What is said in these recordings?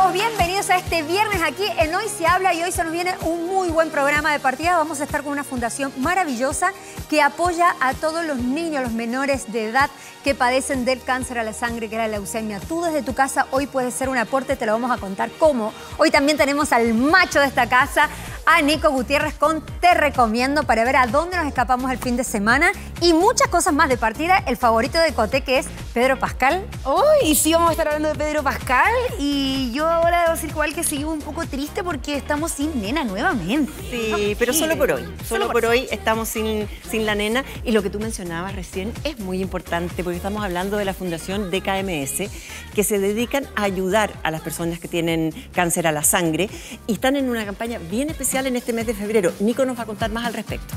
todos, bienvenidos a este viernes aquí en Hoy Se Habla y hoy se nos viene un muy buen programa de partida. Vamos a estar con una fundación maravillosa que apoya a todos los niños, los menores de edad que padecen del cáncer a la sangre, que es la leucemia. Tú desde tu casa hoy puedes ser un aporte, te lo vamos a contar cómo. Hoy también tenemos al macho de esta casa, a Nico Gutiérrez con Te Recomiendo, para ver a dónde nos escapamos el fin de semana y muchas cosas más de partida. El favorito de Coté, que es Pedro Pascal. Hoy sí vamos a estar hablando de Pedro Pascal y yo ahora debo decir igual que sigo un poco triste porque estamos sin nena nuevamente. Sí, pero solo por hoy. Solo por hoy estamos sin la nena. Y lo que tú mencionabas recién es muy importante porque estamos hablando de la Fundación DKMS, que se dedican a ayudar a las personas que tienen cáncer a la sangre y están en una campaña bien especial en este mes de febrero. Nico nos va a contar más al respecto.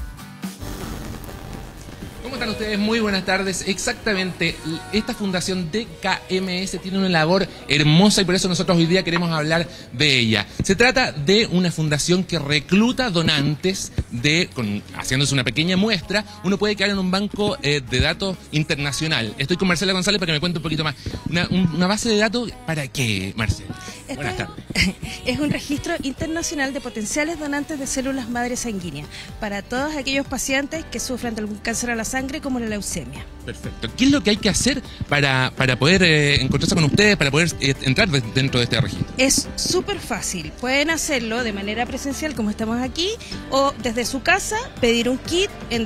¿Cómo están ustedes? Muy buenas tardes. Exactamente, esta fundación DKMS tiene una labor hermosa y por eso nosotros hoy día queremos hablar de ella. Se trata de una fundación que recluta donantes haciéndose una pequeña muestra. Uno puede quedar en un banco de datos internacional. Estoy con Marcela González para que me cuente un poquito más. ¿Una base de datos para qué, Marcela? Buenas tardes. Es un registro internacional de potenciales donantes de células madre sanguíneas para todos aquellos pacientes que sufran de algún cáncer a la sangre como la leucemia. Perfecto. ¿Qué es lo que hay que hacer para poder encontrarse con ustedes, para poder entrar dentro de este registro? Es súper fácil. Pueden hacerlo de manera presencial como estamos aquí o desde su casa pedir un kit en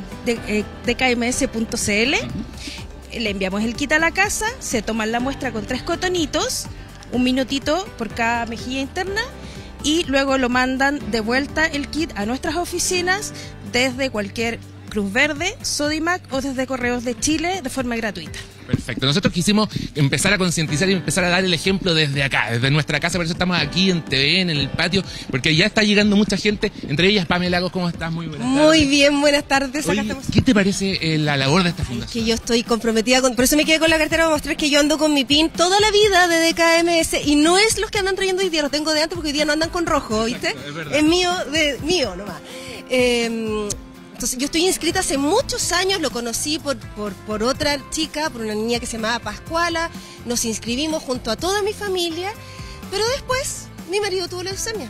dkms.cl. Le enviamos el kit a la casa, se toman la muestra con 3 cotonitos, 1 minutito por cada mejilla interna y luego lo mandan de vuelta el kit a nuestras oficinas desde cualquier Cruz Verde, Sodimac o desde Correos de Chile de forma gratuita. Perfecto. Nosotros quisimos empezar a concientizar y empezar a dar el ejemplo desde acá, desde nuestra casa. Por eso estamos aquí en TVN, en el patio, porque ya está llegando mucha gente, entre ellas Pamela Lagos. ¿Cómo estás? Muy buenas tardes. Muy bien, buenas tardes. Oye, ¿qué te parece la labor de esta fundación? Que yo estoy comprometida con... Por eso me quedé con la cartera para mostrar que yo ando con mi pin toda la vida de DKMS y no es los que andan trayendo hoy día, los tengo de antes porque hoy día no andan con rojo, ¿viste? Exacto, es verdad. Es mío nomás. Entonces, yo estoy inscrita hace muchos años, lo conocí por otra chica, por una niña que se llamaba Pascuala, nos inscribimos junto a toda mi familia, pero después mi marido tuvo leucemia.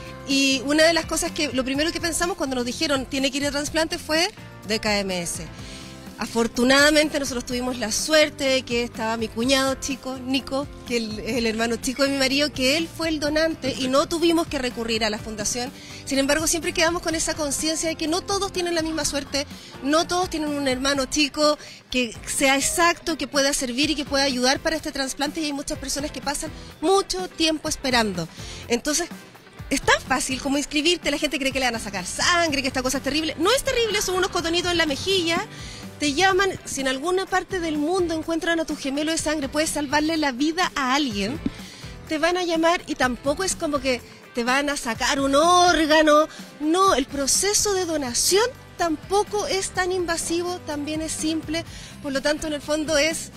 Y una de las cosas lo primero que pensamos cuando nos dijeron tiene que ir a trasplante fue DKMS. Afortunadamente nosotros tuvimos la suerte de que estaba mi cuñado chico, Nico, que es el hermano chico de mi marido, que él fue el donante y no tuvimos que recurrir a la fundación. Sin embargo, siempre quedamos con esa conciencia de que no todos tienen la misma suerte, no todos tienen un hermano chico que sea exacto, que pueda servir y que pueda ayudar para este trasplante y hay muchas personas que pasan mucho tiempo esperando. Entonces, es tan fácil como inscribirte, la gente cree que le van a sacar sangre, que esta cosa es terrible. No es terrible, son unos cotonitos en la mejilla. Te llaman, si en alguna parte del mundo encuentran a tu gemelo de sangre, puedes salvarle la vida a alguien, te van a llamar y tampoco es como que te van a sacar un órgano. No, el proceso de donación tampoco es tan invasivo, también es simple. Por lo tanto, en el fondo es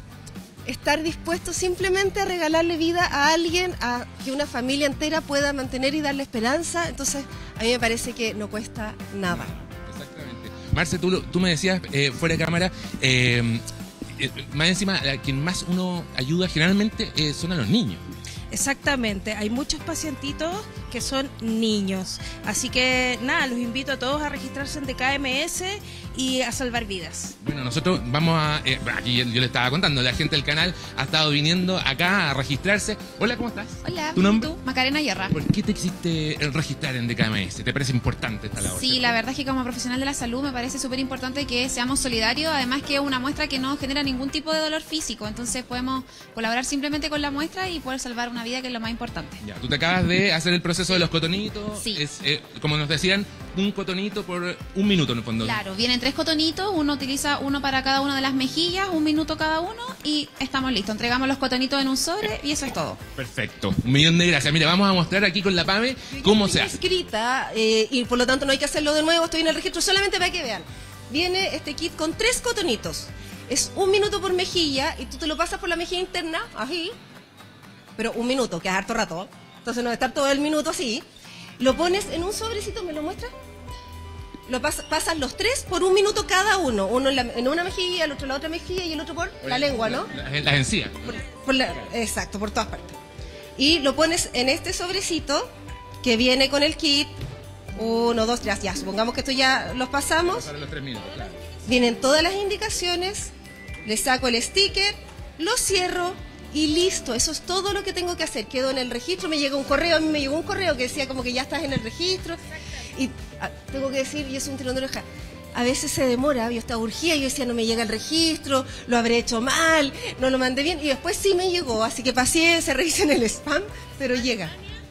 estar dispuesto simplemente a regalarle vida a alguien, a que una familia entera pueda mantener y darle esperanza. Entonces, a mí me parece que no cuesta nada. Exactamente. Marce, tú me decías fuera de cámara, más encima, a quien más uno ayuda generalmente son a los niños. Exactamente, hay muchos pacientitos que son niños, así que nada, los invito a todos a registrarse en DKMS y a salvar vidas. Bueno, nosotros vamos a... aquí yo le estaba contando, la gente del canal ha estado viniendo acá a registrarse. Hola, ¿cómo estás? Hola, ¿Tu nombre? ¿tú? Macarena Guerra. ¿Por qué te quisiste registrar en DKMS? ¿Te parece importante esta labor? Sí, la verdad es que como profesional de la salud me parece súper importante que seamos solidarios, además que es una muestra que no genera ningún tipo de dolor físico, entonces podemos colaborar simplemente con la muestra y poder salvar una vida, que es lo más importante. Ya, tú te acabas de hacer el proceso de los cotonitos. Sí. Es, como nos decían, un cotonito por 1 minuto en el fondo. Claro, vienen 3 cotonitos, uno utiliza uno para cada una de las mejillas, 1 minuto cada uno y estamos listos. Entregamos los cotonitos en un sobre y eso es todo. Perfecto, 1.000.000 de gracias. Mira, vamos a mostrar aquí con la Pame cómo se hace. Inscrita y por lo tanto no hay que hacerlo de nuevo, estoy en el registro solamente para que vean. Viene este kit con 3 cotonitos. Es 1 minuto por mejilla y tú te lo pasas por la mejilla interna, así. Pero 1 minuto, que es harto rato. Entonces no va a estar todo el minuto así. Lo pones en un sobrecito, ¿me lo muestras? Lo pasan los 3 por 1 minuto cada uno. Uno en una mejilla, el otro en la otra mejilla y el otro por la lengua, ¿no? Las encías. Exacto, por todas partes. y lo pones en este sobrecito que viene con el kit. 1, 2, 3, ya, supongamos que esto ya los pasamos. Para los 3 minutos, claro. Vienen todas las indicaciones, le saco el sticker, lo cierro y listo. Eso es todo lo que tengo que hacer. Quedo en el registro, me llega un correo, a mí me llegó un correo que decía como que ya estás en el registro. Y tengo que decir, y es un tirón de oreja, a veces se demora, yo estaba urgida, yo decía no me llega el registro, lo habré hecho mal, no lo mandé bien, y después sí me llegó, así que paciencia, revisen el spam, pero llega.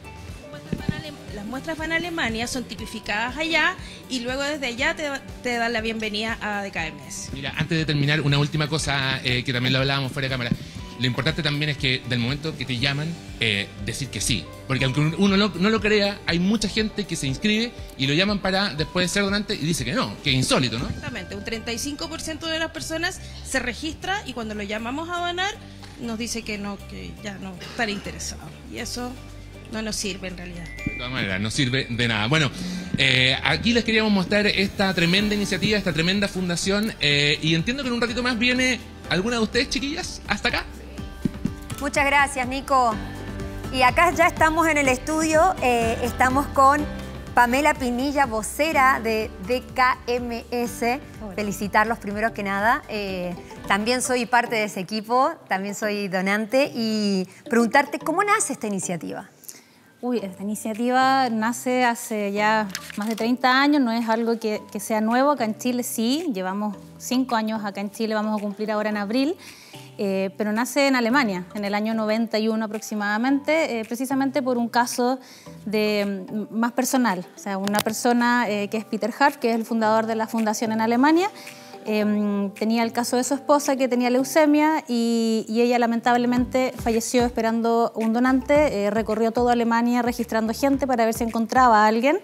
Las muestras van a Alemania, son tipificadas allá y luego desde allá te dan la bienvenida a DKMS. Mira, antes de terminar, una última cosa que también lo hablábamos fuera de cámara. Lo importante también es que del momento que te llaman, decir que sí. Porque aunque uno no lo crea, hay mucha gente que se inscribe y lo llaman para después de ser donante y dice que no, que es insólito, ¿no? Exactamente, un 35% de las personas se registra y cuando lo llamamos a donar nos dice que no, que ya no estará interesado. Y eso no nos sirve en realidad. De todas maneras, no sirve de nada. Bueno, aquí les queríamos mostrar esta tremenda iniciativa, esta tremenda fundación y entiendo que en un ratito más viene alguna de ustedes, chiquillas, hasta acá. Muchas gracias, Nico. Y acá ya estamos en el estudio, estamos con Pamela Pinilla, vocera de DKMS. Felicitarlos primero que nada. También soy parte de ese equipo, también soy donante y preguntarte, ¿cómo nace esta iniciativa? Esta iniciativa nace hace ya más de 30 años, no es algo que sea nuevo. Acá en Chile sí, llevamos 5 años acá en Chile, vamos a cumplir ahora en abril, pero nace en Alemania, en el año 91 aproximadamente, precisamente por un caso más personal. O sea, una persona que es Peter Harf, que es el fundador de la fundación en Alemania, tenía el caso de su esposa que tenía leucemia y ella lamentablemente falleció esperando un donante, recorrió toda Alemania registrando gente para ver si encontraba a alguien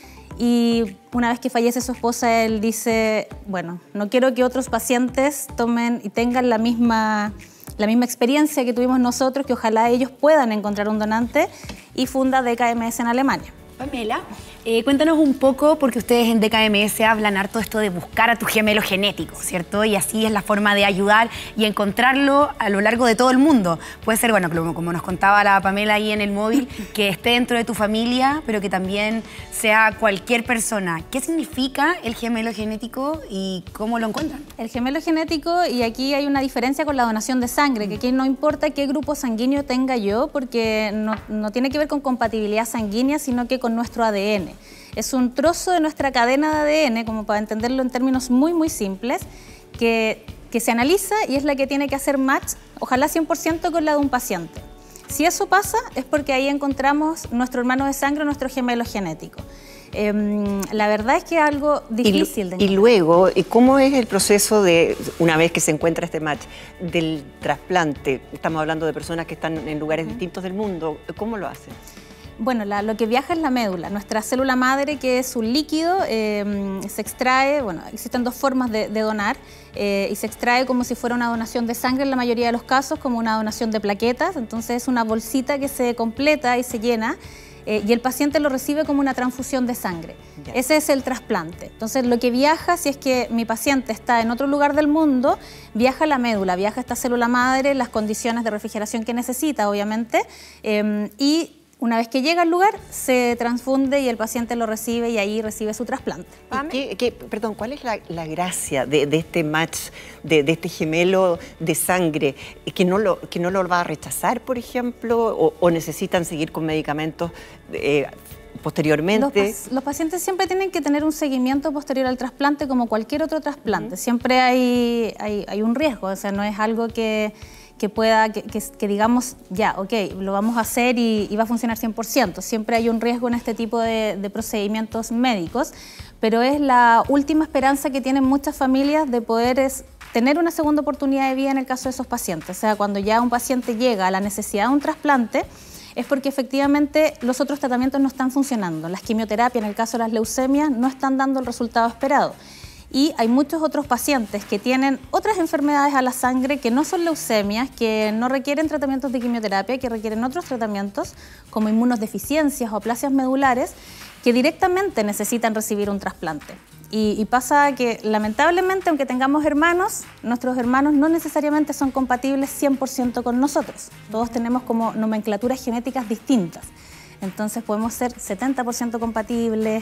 y una vez que fallece su esposa él dice, bueno, no quiero que otros pacientes tomen y tengan la misma experiencia que tuvimos nosotros, que ojalá ellos puedan encontrar un donante y funda DKMS en Alemania. Pamela, cuéntanos un poco, porque ustedes en DKMS hablan harto esto de buscar a tu gemelo genético, ¿cierto? Y así es la forma de ayudar y encontrarlo a lo largo de todo el mundo. Puede ser, bueno, como nos contaba la Pamela ahí en el móvil, que esté dentro de tu familia, pero que también sea cualquier persona. ¿Qué significa el gemelo genético y cómo lo encuentran? El gemelo genético, y aquí hay una diferencia con la donación de sangre, que aquí no importa qué grupo sanguíneo tenga yo, porque no tiene que ver con compatibilidad sanguínea, sino que con nuestro ADN. Es un trozo de nuestra cadena de ADN, como para entenderlo en términos muy, muy simples, que se analiza y es la que tiene que hacer match, ojalá 100% con la de un paciente. Si eso pasa, es porque ahí encontramos nuestro hermano de sangre, nuestro gemelo genético. La verdad es que es algo difícil de encontrar. Y luego, ¿cómo es el proceso de, una vez que se encuentra este match, del trasplante? Estamos hablando de personas que están en lugares distintos del mundo. ¿Cómo lo hacen? Bueno, lo que viaja es la médula, nuestra célula madre, que es un líquido, se extrae, bueno, existen 2 formas de donar, y se extrae como si fuera una donación de sangre en la mayoría de los casos, como una donación de plaquetas, entonces es una bolsita que se completa y se llena, y el paciente lo recibe como una transfusión de sangre. Ya. Ese es el trasplante. Entonces lo que viaja, si es que mi paciente está en otro lugar del mundo, viaja la médula, viaja esta célula madre, las condiciones de refrigeración que necesita, obviamente, y una vez que llega al lugar, se transfunde y el paciente lo recibe y ahí recibe su trasplante. Perdón, ¿cuál es la gracia de este match, de este gemelo de sangre? ¿Que no lo va a rechazar, por ejemplo? ¿O necesitan seguir con medicamentos posteriormente? Los pacientes siempre tienen que tener un seguimiento posterior al trasplante como cualquier otro trasplante. Siempre hay un riesgo, o sea, no es algo que digamos, ya, ok, lo vamos a hacer y va a funcionar 100%. Siempre hay un riesgo en este tipo de procedimientos médicos, pero es la última esperanza que tienen muchas familias de poder tener una segunda oportunidad de vida en el caso de esos pacientes. O sea, cuando ya un paciente llega a la necesidad de un trasplante, es porque efectivamente los otros tratamientos no están funcionando. Las quimioterapias, en el caso de las leucemias, no están dando el resultado esperado. Y hay muchos otros pacientes que tienen otras enfermedades a la sangre que no son leucemias, que no requieren tratamientos de quimioterapia, que requieren otros tratamientos como inmunodeficiencias o aplasias medulares, que directamente necesitan recibir un trasplante. Y pasa que, lamentablemente, aunque tengamos hermanos, nuestros hermanos no necesariamente son compatibles 100% con nosotros. Todos tenemos como nomenclaturas genéticas distintas. Entonces podemos ser 70% compatibles,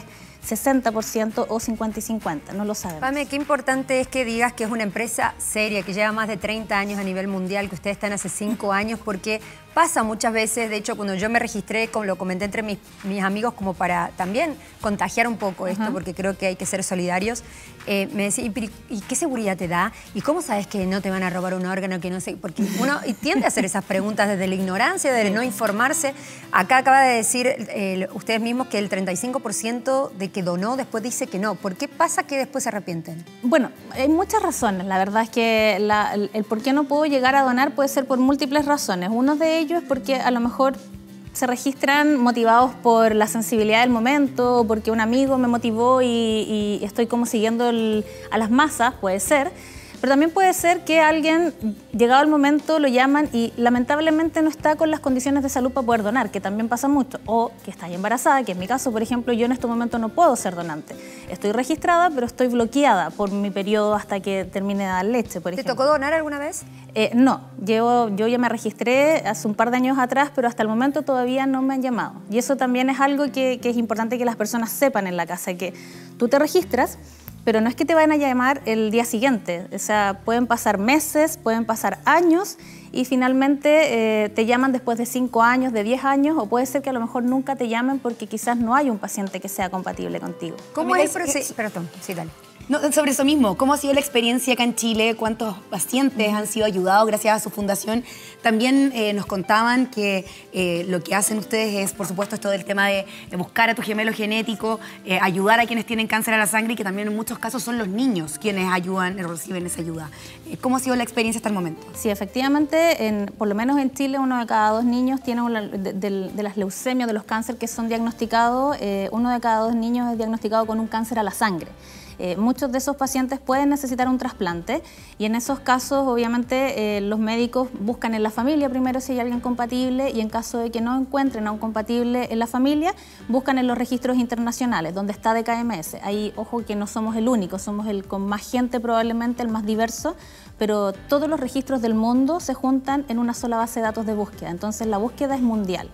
60% o 50 y 50, no lo sabemos. Pame, qué importante es que digas que es una empresa seria, que lleva más de 30 años a nivel mundial, que ustedes están hace 5 años, porque pasa muchas veces, de hecho, cuando yo me registré, como lo comenté entre mis amigos, como para también contagiar un poco esto, porque creo que hay que ser solidarios, me decía, ¿y qué seguridad te da? ¿Y cómo sabes que no te van a robar un órgano que no sé? Porque uno tiende a hacer esas preguntas desde la ignorancia, desde no informarse. Acá acaba de decir ustedes mismos que el 35% de que donó después dice que no. ¿Por qué pasa que después se arrepienten? Bueno, hay muchas razones. La verdad es que el por qué no puedo llegar a donar puede ser por múltiples razones. Uno de ellos es porque a lo mejor se registran motivados por la sensibilidad del momento, o porque un amigo me motivó y estoy como siguiendo a las masas, puede ser. Pero también puede ser que alguien, llegado el momento, lo llaman y lamentablemente no está con las condiciones de salud para poder donar, que también pasa mucho. O que está embarazada, que en mi caso, por ejemplo, yo en este momento no puedo ser donante. Estoy registrada, pero estoy bloqueada por mi periodo hasta que termine de dar leche, por ejemplo. ¿Te tocó donar alguna vez? No, yo ya me registré hace un par de años atrás, pero hasta el momento todavía no me han llamado. Y eso también es algo que es importante que las personas sepan en la casa, que tú te registras, pero no es que te vayan a llamar el día siguiente. O sea, pueden pasar meses, pueden pasar años y finalmente te llaman después de 5 años, de 10 años, o puede ser que a lo mejor nunca te llamen porque quizás no hay un paciente que sea compatible contigo. ¿Cómo es el proceso? Perdón, sí, dale. No, sobre eso mismo, ¿cómo ha sido la experiencia acá en Chile? ¿Cuántos pacientes han sido ayudados gracias a su fundación? También nos contaban que lo que hacen ustedes es, por supuesto, esto del tema de buscar a tu gemelo genético, ayudar a quienes tienen cáncer a la sangre y que también en muchos casos son los niños quienes ayudan, reciben esa ayuda. ¿Cómo ha sido la experiencia hasta el momento? Sí, efectivamente, por lo menos en Chile, 1 de cada 2 niños tiene de las leucemias, de los cánceres que son diagnosticados, 1 de cada 2 niños es diagnosticado con un cáncer a la sangre. Muchos de esos pacientes pueden necesitar un trasplante y en esos casos obviamente los médicos buscan en la familia primero si hay alguien compatible y en caso de que no encuentren a un compatible en la familia, buscan en los registros internacionales donde está DKMS. Ahí, ojo que no somos el único, somos el con más gente probablemente, el más diverso, pero todos los registros del mundo se juntan en una sola base de datos de búsqueda, entonces la búsqueda es mundial.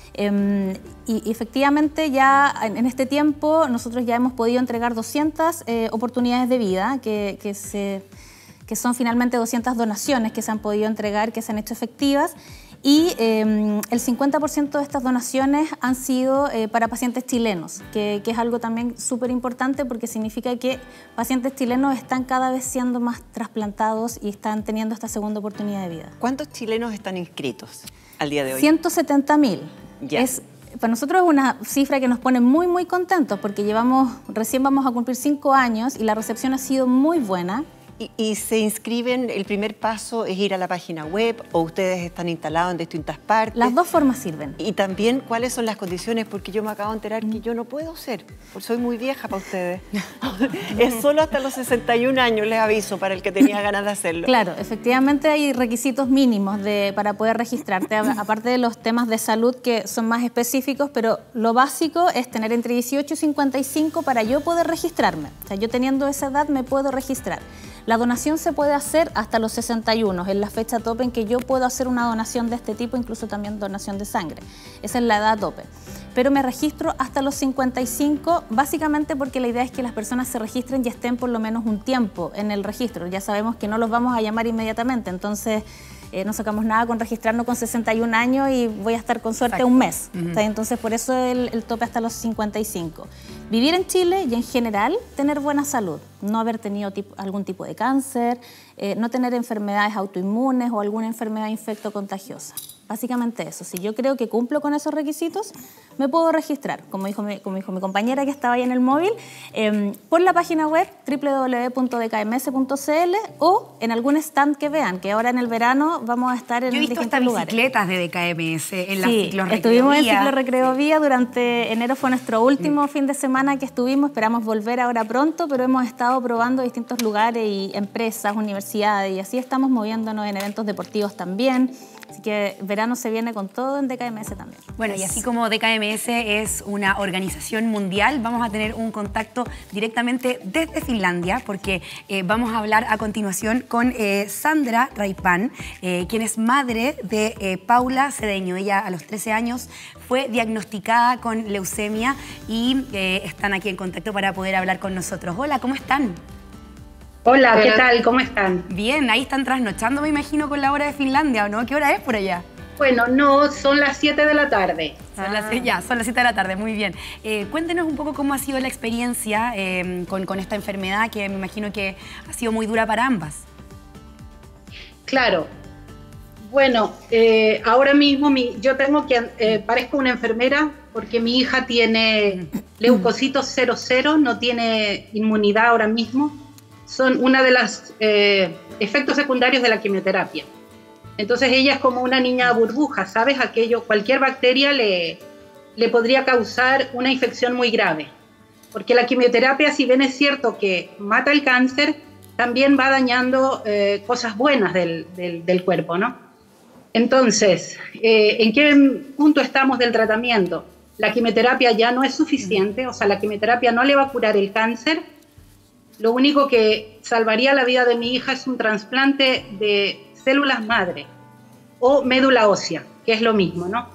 Y efectivamente ya en este tiempo nosotros ya hemos podido entregar 200 oportunidades de vida, que son finalmente 200 donaciones que se han podido entregar, que se han hecho efectivas. Y el 50% de estas donaciones han sido para pacientes chilenos, que es algo también súper importante porque significa que pacientes chilenos están cada vez siendo más trasplantados y están teniendo esta segunda oportunidad de vida. ¿Cuántos chilenos están inscritos al día de hoy? 170.000. Ya. Para nosotros es una cifra que nos pone muy, muy contentos porque recién vamos a cumplir 5 años y la recepción ha sido muy buena. ¿Y se inscriben? ¿El primer paso es ir a la página web o ustedes están instalados en distintas partes? Las dos formas sirven. Y también, ¿cuáles son las condiciones? Porque yo me acabo de enterar que yo no puedo ser, porque soy muy vieja para ustedes. Es solo hasta los 61 años, les aviso, para el que tenía ganas de hacerlo. Claro, efectivamente hay requisitos mínimos para poder registrarte, aparte de los temas de salud que son más específicos, pero lo básico es tener entre 18 y 55 para yo poder registrarme. O sea, yo teniendo esa edad me puedo registrar. La donación se puede hacer hasta los 61, es la fecha tope en que yo puedo hacer una donación de este tipo, incluso también donación de sangre. Esa es la edad tope. Pero me registro hasta los 55, básicamente porque la idea es que las personas se registren y estén por lo menos un tiempo en el registro. Ya sabemos que no los vamos a llamar inmediatamente, entonces no sacamos nada con registrarnos con 61 años y voy a estar con suerte un mes. Entonces por eso el tope hasta los 55. Vivir en Chile y en general tener buena salud, no haber tenido algún tipo de cáncer, no tener enfermedades autoinmunes o alguna enfermedad infectocontagiosa. Básicamente eso. Si yo creo que cumplo con esos requisitos, me puedo registrar, como dijo mi compañera que estaba ahí en el móvil, por la página web www.dkms.cl o en algún stand que vean, que ahora en el verano vamos a estar en distintos lugares. Yo he visto estas bicicletas de DKMS en la ciclorrecreovía. Estuvimos en ciclorrecreovía durante enero, fue nuestro último fin de semana que estuvimos, esperamos volver ahora pronto, pero hemos estado probando distintos lugares y empresas, universidades, y así estamos moviéndonos en eventos deportivos también. Así que verano se viene con todo en DKMS también. Bueno, y así como DKMS es una organización mundial, vamos a tener un contacto directamente desde Finlandia, porque vamos a hablar a continuación con Sandra Raipan, quien es madre de Paula Cedeño. Ella a los 13 años fue diagnosticada con leucemia y están aquí en contacto para poder hablar con nosotros. Hola, ¿cómo están? Hola, ¿qué tal? ¿Cómo están? Bien, ahí están trasnochando, me imagino, con la hora de Finlandia, ¿o no? ¿Qué hora es por allá? Bueno, no, son las 7 de la tarde. Son las 7 de la tarde, muy bien. Cuéntenos un poco cómo ha sido la experiencia con esta enfermedad, que me imagino que ha sido muy dura para ambas. Claro. Bueno, ahora mismo yo tengo que, parezco una enfermera porque mi hija tiene leucocitos 00, no tiene inmunidad ahora mismo. Son una de los efectos secundarios de la quimioterapia. Entonces ella es como una niña burbuja, ¿sabes? Cualquier bacteria le podría causar una infección muy grave. Porque la quimioterapia, si bien es cierto que mata el cáncer, también va dañando cosas buenas del cuerpo, ¿no? Entonces, ¿en qué punto estamos del tratamiento? La quimioterapia ya no es suficiente, o sea, la quimioterapia no le va a curar el cáncer. Lo único que salvaría la vida de mi hija es un trasplante de células madre o médula ósea, que es lo mismo, ¿no?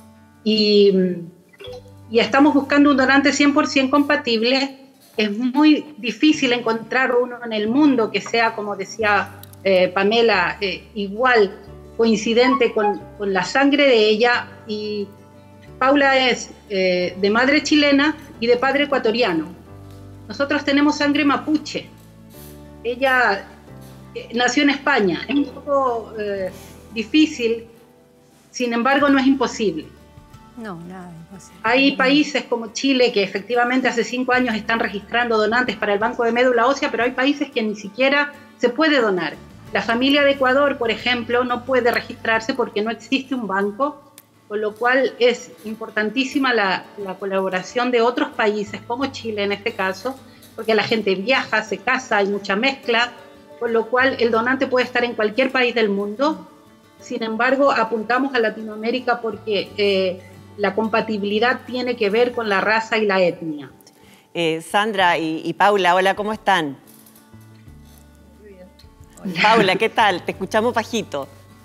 Y estamos buscando un donante 100% compatible. Es muy difícil encontrar uno en el mundo que sea, como decía Pamela, igual, coincidente con la sangre de ella. Y Paula es de madre chilena y de padre ecuatoriano. Nosotros tenemos sangre mapuche. Ella nació en España. Es un poco difícil, sin embargo no es imposible. No, nada imposible. Hay países como Chile que efectivamente hace 5 años están registrando donantes para el banco de médula ósea, pero hay países que ni siquiera se puede donar. La familia de Ecuador, por ejemplo, no puede registrarse porque no existe un banco, con lo cual es importantísima la colaboración de otros países, como Chile en este caso, porque la gente viaja, se casa, hay mucha mezcla, con lo cual el donante puede estar en cualquier país del mundo. Sin embargo, apuntamos a Latinoamérica porque la compatibilidad tiene que ver con la raza y la etnia. Sandra y Paula, hola, ¿cómo están? Muy bien. Hola. Paula, ¿qué tal? Te escuchamos bajito.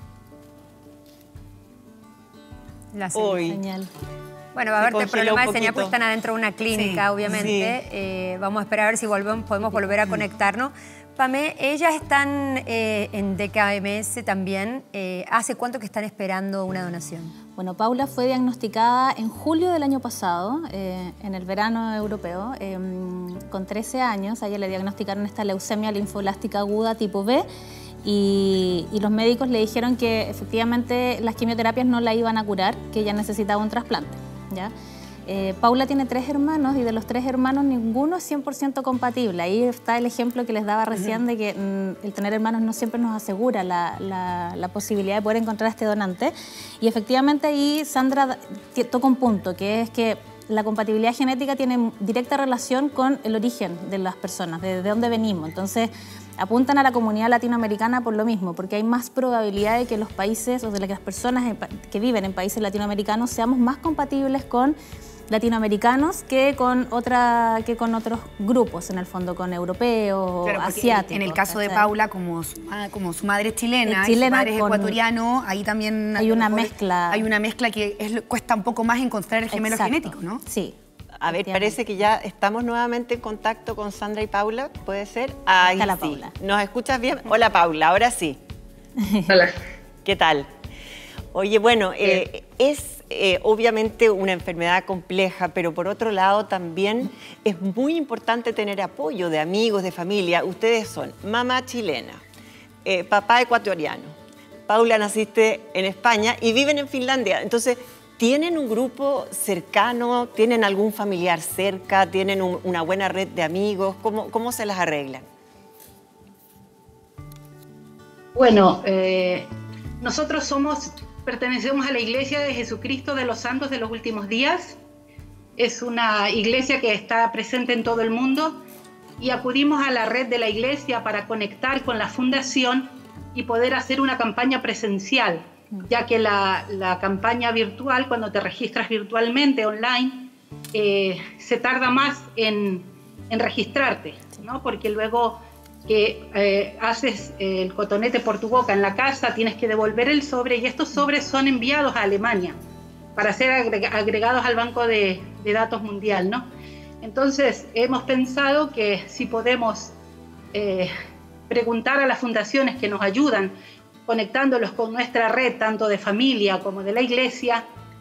La señal. Bueno, va a haber problemas de señal porque están adentro de una clínica, sí, obviamente. Sí. Vamos a esperar a ver si podemos volver a conectarnos. Pamé, ellas están en DKMS también. ¿Hace cuánto que están esperando una donación? Bueno, Paula fue diagnosticada en julio del año pasado, en el verano europeo, con 13 años. A ella le diagnosticaron esta leucemia linfoblástica aguda tipo B. Y los médicos le dijeron que efectivamente las quimioterapias no la iban a curar, que ella necesitaba un trasplante, ¿ya? Paula tiene 3 hermanos y de los 3 hermanos ninguno es 100% compatible. Ahí está el ejemplo que les daba recién de que el tener hermanos no siempre nos asegura la posibilidad de poder encontrar a este donante. Y efectivamente ahí Sandra toca un punto, que es que la compatibilidad genética tiene directa relación con el origen de las personas, de dónde venimos. Entonces, apuntan a la comunidad latinoamericana por lo mismo, porque hay más probabilidad de que los países o de que las personas que viven en países latinoamericanos seamos más compatibles con latinoamericanos que con otros grupos, en el fondo con europeos, claro, asiáticos. En el caso de Paula, como su madre es chilena y su padre es ecuatoriano, ahí también hay una mezcla. Hay una mezcla que cuesta un poco más encontrar el gemelo genético, ¿no? Sí. A ver, parece que ya estamos nuevamente en contacto con Sandra y Paula, ¿puede ser? Ahí está la sí. Paula. ¿Nos escuchas bien? Hola, Paula, ahora sí. Hola. ¿Qué tal? Oye, bueno, es obviamente una enfermedad compleja, pero por otro lado también es muy importante tener apoyo de amigos, de familia. Ustedes son mamá chilena, papá ecuatoriano. Paula, naciste en España y viven en Finlandia. Entonces, ¿tienen un grupo cercano? ¿Tienen algún familiar cerca? ¿Tienen una buena red de amigos? ¿Cómo se las arreglan? Bueno, nosotros pertenecemos a la Iglesia de Jesucristo de los Santos de los Últimos Días. Es una iglesia que está presente en todo el mundo y acudimos a la red de la iglesia para conectar con la fundación y poder hacer una campaña presencial. ya que la campaña virtual, cuando te registras virtualmente online, se tarda más en registrarte, ¿no? Porque luego que haces el cotonete por tu boca en la casa, tienes que devolver el sobre, y estos sobres son enviados a Alemania para ser agregados al Banco de Datos Mundial, ¿no? Entonces, hemos pensado que si podemos preguntar a las fundaciones que nos ayudan, conectándolos con nuestra red, tanto de familia como de la iglesia,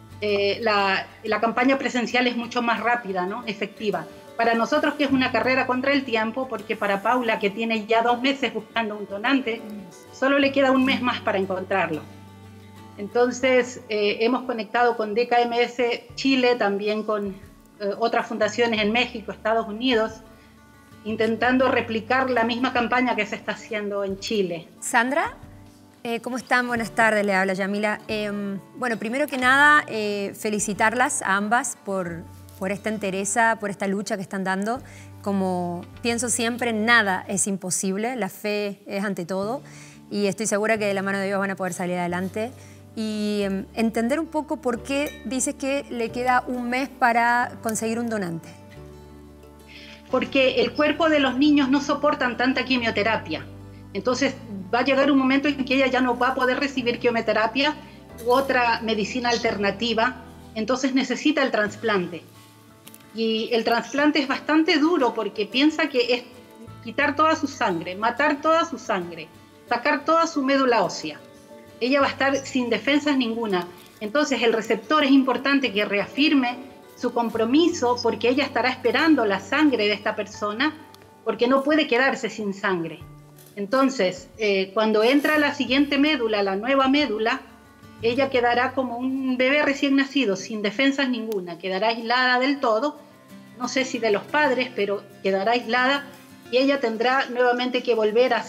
la campaña presencial es mucho más rápida, ¿no? Efectiva. Para nosotros, que es una carrera contra el tiempo, porque para Paula, que tiene ya 2 meses buscando un donante, solo le queda 1 mes más para encontrarlo. Entonces, hemos conectado con DKMS Chile, también con otras fundaciones en México, Estados Unidos, intentando replicar la misma campaña que se está haciendo en Chile. Sandra, ¿cómo están? Buenas tardes, le habla Yamila. Bueno, primero que nada, felicitarlas a ambas por esta entereza, por esta lucha que están dando. Como pienso siempre, nada es imposible, la fe es ante todo, y estoy segura que de la mano de Dios van a poder salir adelante. Y entender un poco por qué dices que le queda 1 mes para conseguir un donante. Porque el cuerpo de los niños no soportan tanta quimioterapia. Entonces va a llegar un momento en que ella ya no va a poder recibir quimioterapia u otra medicina alternativa, entonces necesita el trasplante. Y el trasplante es bastante duro porque piensa que es quitar toda su sangre, matar toda su sangre, sacar toda su médula ósea. Ella va a estar sin defensas ninguna. Entonces el receptor es importante que reafirme su compromiso, porque ella estará esperando la sangre de esta persona, porque no puede quedarse sin sangre. Entonces, cuando entra la siguiente médula, la nueva médula, ella quedará como un bebé recién nacido, sin defensas ninguna, quedará aislada del todo, no sé si de los padres, pero quedará aislada, y ella tendrá nuevamente que volver a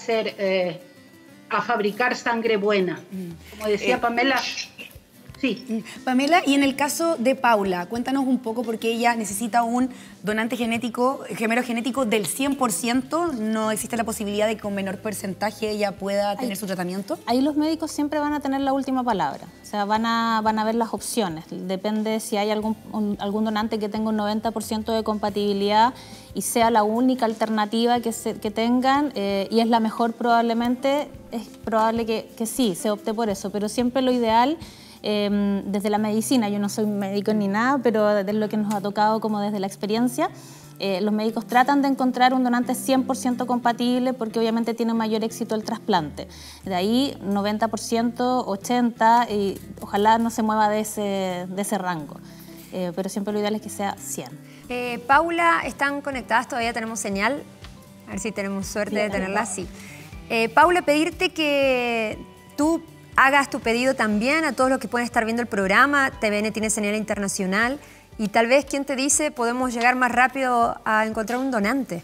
a fabricar sangre buena. Como decía Pamela. Sí. Pamela, y en el caso de Paula, cuéntanos un poco, porque ella necesita un donante genético, gemelo genético del 100%. ¿No existe la posibilidad de que con menor porcentaje ella pueda tener su tratamiento? Ahí los médicos siempre van a tener la última palabra. O sea, van a ver las opciones. Depende si hay algún donante que tenga un 90% de compatibilidad y sea la única alternativa que tengan, y es la mejor probablemente, es probable que sí, se opte por eso. Pero siempre lo ideal, desde la medicina, yo no soy médico ni nada, pero de lo que nos ha tocado como desde la experiencia, los médicos tratan de encontrar un donante 100% compatible, porque obviamente tiene mayor éxito el trasplante. De ahí 90%, 80%, y ojalá no se mueva de ese rango. Pero siempre lo ideal es que sea 100. Paula, ¿están conectadas? ¿Todavía tenemos señal? A ver si tenemos suerte de tenerla. Sí. Paula, pedirte que tú hagas tu pedido también a todos los que pueden estar viendo el programa. TVN tiene señal internacional y tal vez, ¿quién te dice?, podemos llegar más rápido a encontrar un donante.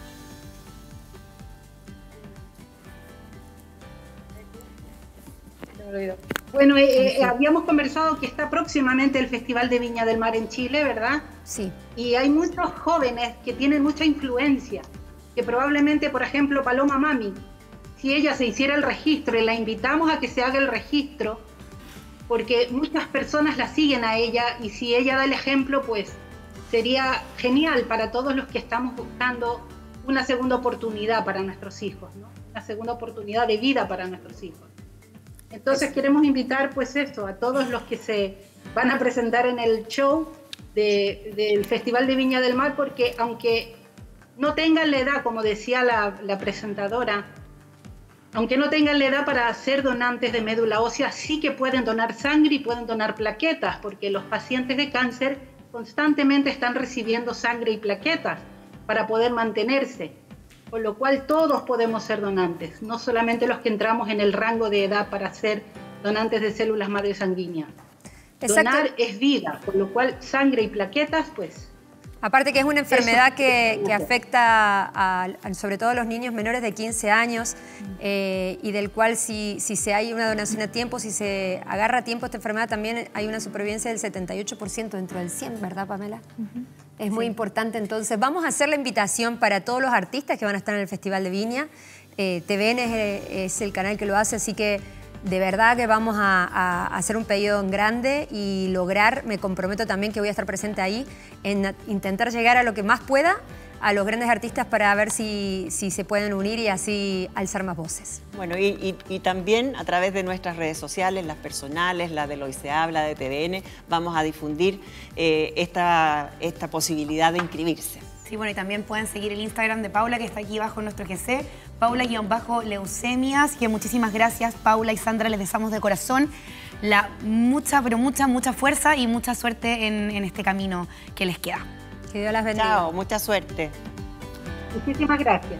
Bueno, habíamos conversado que está próximamente el Festival de Viña del Mar en Chile, ¿verdad? Sí. Y hay muchos jóvenes que tienen mucha influencia, que probablemente, por ejemplo, Paloma Mami, si ella se hiciera el registro, y la invitamos a que se haga el registro, porque muchas personas la siguen a ella, y si ella da el ejemplo, pues sería genial para todos los que estamos buscando una segunda oportunidad para nuestros hijos, ¿no? Una segunda oportunidad de vida para nuestros hijos. Entonces queremos invitar, pues eso, a todos los que se van a presentar en el show del Festival de Viña del Mar, porque aunque no tengan la edad, como decía la presentadora, aunque no tengan la edad para ser donantes de médula ósea, sí que pueden donar sangre y pueden donar plaquetas, porque los pacientes de cáncer constantemente están recibiendo sangre y plaquetas para poder mantenerse, con lo cual todos podemos ser donantes, no solamente los que entramos en el rango de edad para ser donantes de células madre sanguíneas. Donar es vida, con lo cual sangre y plaquetas, pues... Aparte que es una enfermedad que afecta sobre todo a los niños menores de 15 años y del cual si hay una donación a tiempo, si se agarra a tiempo esta enfermedad, también hay una supervivencia del 78% dentro del 100%, ¿verdad, Pamela? Es muy importante. Entonces vamos a hacer la invitación para todos los artistas que van a estar en el Festival de Viña. TVN es el canal que lo hace, así que de verdad que vamos a hacer un pedido en grande y lograr, me comprometo también que voy a estar presente ahí, en intentar llegar a lo que más pueda a los grandes artistas para ver si se pueden unir y así alzar más voces. Bueno, y también a través de nuestras redes sociales, las personales, la de Hoy Se Habla, de TVN, vamos a difundir esta posibilidad de inscribirse. Sí, bueno, y también pueden seguir el Instagram de Paula, que está aquí bajo en nuestro GC, Paula-Leucemias, que muchísimas gracias, Paula y Sandra, les deseamos de corazón mucha fuerza y mucha suerte en este camino que les queda. Que Dios las bendiga. Chao, mucha suerte. Muchísimas gracias.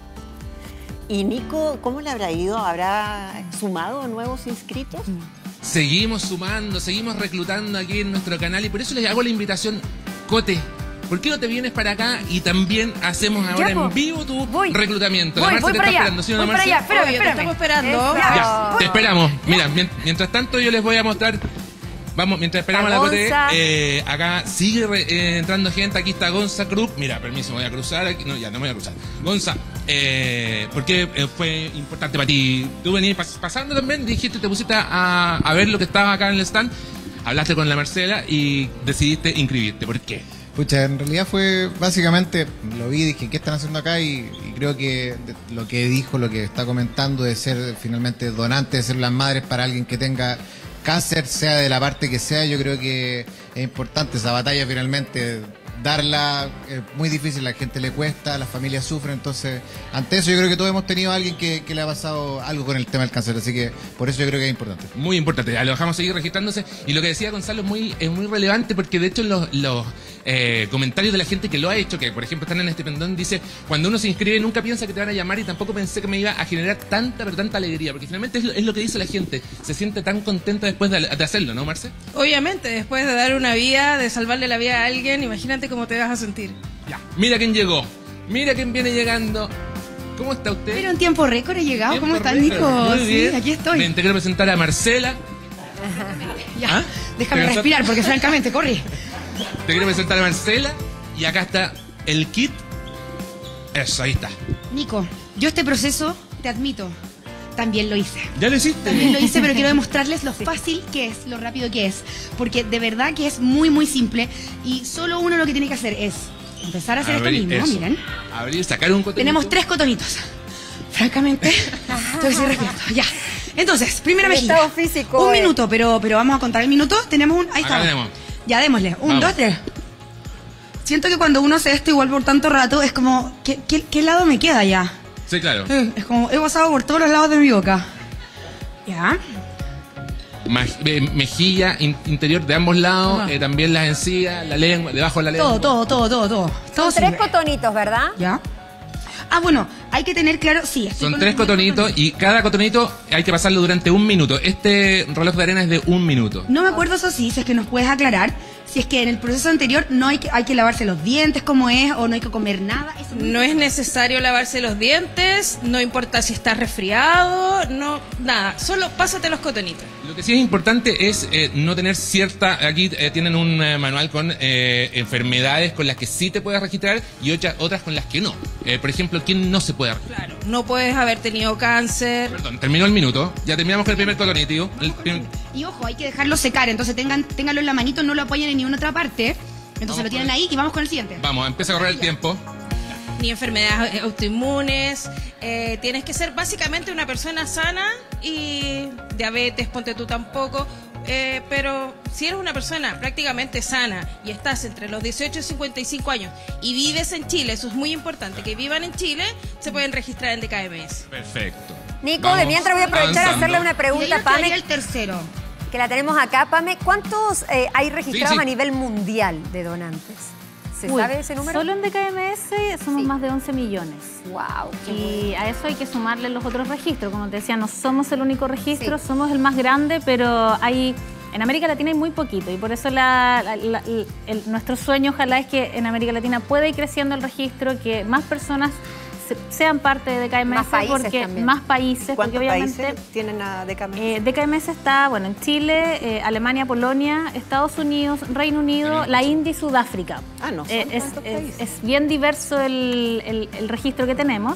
Y Nico, ¿cómo le habrá ido? ¿Habrá sumado nuevos inscritos? Seguimos sumando, seguimos reclutando aquí en nuestro canal y por eso les hago la invitación, Cote. ¿Por qué no te vienes para acá y también hacemos ahora en vivo tu reclutamiento? La Marce te está esperando, ¿sí o no, Marce? Espérame. Estamos esperando. Ya, te esperamos. Mira, mientras tanto yo les voy a mostrar. Vamos, mientras esperamos a la Cote, acá sigue entrando gente. Aquí está Gonza Cruz. Mira, permiso, voy a cruzar aquí. No, ya no me voy a cruzar. Gonza, ¿por qué fue importante para ti? Tú venías pasando también, dijiste, te pusiste a ver lo que estaba acá en el stand, hablaste con la Marcela y decidiste inscribirte. ¿Por qué? Pucha, en realidad fue básicamente, lo vi, dije, ¿qué están haciendo acá? Y creo que lo que dijo, lo que está comentando de ser finalmente donante, de ser las madres para alguien que tenga cáncer, sea de la parte que sea, yo creo que es importante esa batalla finalmente, darla, es muy difícil, a la gente le cuesta, las familias sufren, entonces ante eso yo creo que todos hemos tenido a alguien que le ha pasado algo con el tema del cáncer, así que por eso yo creo que es importante. Muy importante, lo dejamos seguir registrándose y lo que decía Gonzalo es muy relevante porque de hecho los comentarios de la gente que lo ha hecho, que por ejemplo están en este pendón, dice, cuando uno se inscribe nunca piensa que te van a llamar y tampoco pensé que me iba a generar tanta alegría, porque finalmente es lo que dice la gente, se siente tan contenta después de hacerlo, ¿no, Marce? Obviamente, después de dar una vida, de salvarle la vida a alguien, imagínate cómo te vas a sentir. Ya, mira quién llegó, mira quién viene llegando. ¿Cómo está usted? Pero en tiempo récord he llegado. ¿Cómo estás, Nico? Muy bien. Sí, aquí estoy. Te quiero presentar a Marcela. Ya, ¿Ah? déjame respirar porque francamente, corre. Te quiero presentar a Marcela y acá está el kit. Eso, ahí está. Nico, yo este proceso, te admito, también lo hice. ¿Ya lo hiciste? También lo hice, pero quiero demostrarles lo fácil que es, lo rápido que es. Porque de verdad que es muy simple y solo uno lo que tiene que hacer es empezar a hacer esto mismo, eso. miren. Abrir, sacar un cotonito. Tenemos 3 cotonitos. Francamente, estoy sin respirando. Ya. Entonces, primera mejilla. Estado físico. Un minuto, pero vamos a contar el minuto. Tenemos un... Ahí Acá está. tenemos. Ya, démosle. 1, 2, 3. Siento que cuando uno hace esto igual por tanto rato, es como, ¿qué lado me queda ya? Sí, claro. Es como, he pasado por todos los lados de mi boca. Ya. Mejilla interior de ambos lados, también las encías, la lengua, debajo de la lengua. Todo. Son 3 cotonitos, ¿verdad? Ya. Ah, bueno, hay que tener claro, sí. Son 3 cotonitos y cada cotonito hay que pasarlo durante 1 minuto. Este reloj de arena es de 1 minuto. No me acuerdo, eso sí, si es que nos puedes aclarar, si es que en el proceso anterior no hay que lavarse los dientes como es, o no hay que comer nada. Eso No es necesario lavarse los dientes, no importa si estás resfriado, no, nada, solo pásate los cotonitos. Lo que sí es importante es no tener cierta... Aquí tienen un manual con enfermedades con las que sí te puedes registrar y otras con las que no. Por ejemplo, ¿quién no se puede registrar? Claro, no puedes haber tenido cáncer. Perdón, terminó el minuto. Ya terminamos con el primer cotonito. Y ojo, hay que dejarlo secar, entonces ténganlo en la manito, no lo apoyen en ninguna otra parte. Entonces lo tienen ahí y vamos con el siguiente. Vamos, empieza a correr el tiempo. Ni enfermedades autoinmunes, tienes que ser básicamente una persona sana y diabetes, ponte tú tampoco, pero si eres una persona prácticamente sana y estás entre los 18 y 55 años y vives en Chile, eso es muy importante, que vivan en Chile, se pueden registrar en DKMS. Perfecto. Nico, Vamos de mientras voy a aprovechar a hacerle una pregunta a Pame. El tercero. Que la tenemos acá, Pame. ¿Cuántos hay registrados a nivel mundial de donantes? ¿Se sabe ese número? Solo en DKMS somos más de 11 millones. ¡Wow! Y a eso hay que sumarle los otros registros. Como te decía, no somos el único registro, somos el más grande, pero hay... En América Latina hay muy poquito y por eso nuestro sueño ojalá es que en América Latina pueda ir creciendo el registro, que más personas sean parte de DKMS, más países porque también. Más países, ¿Cuántos porque obviamente países tienen a DKMS? DKMS está, bueno, en Chile, Alemania, Polonia, Estados Unidos, Reino Unido, la India y Sudáfrica. Ah, no, son tantos países. Es bien diverso el registro que tenemos.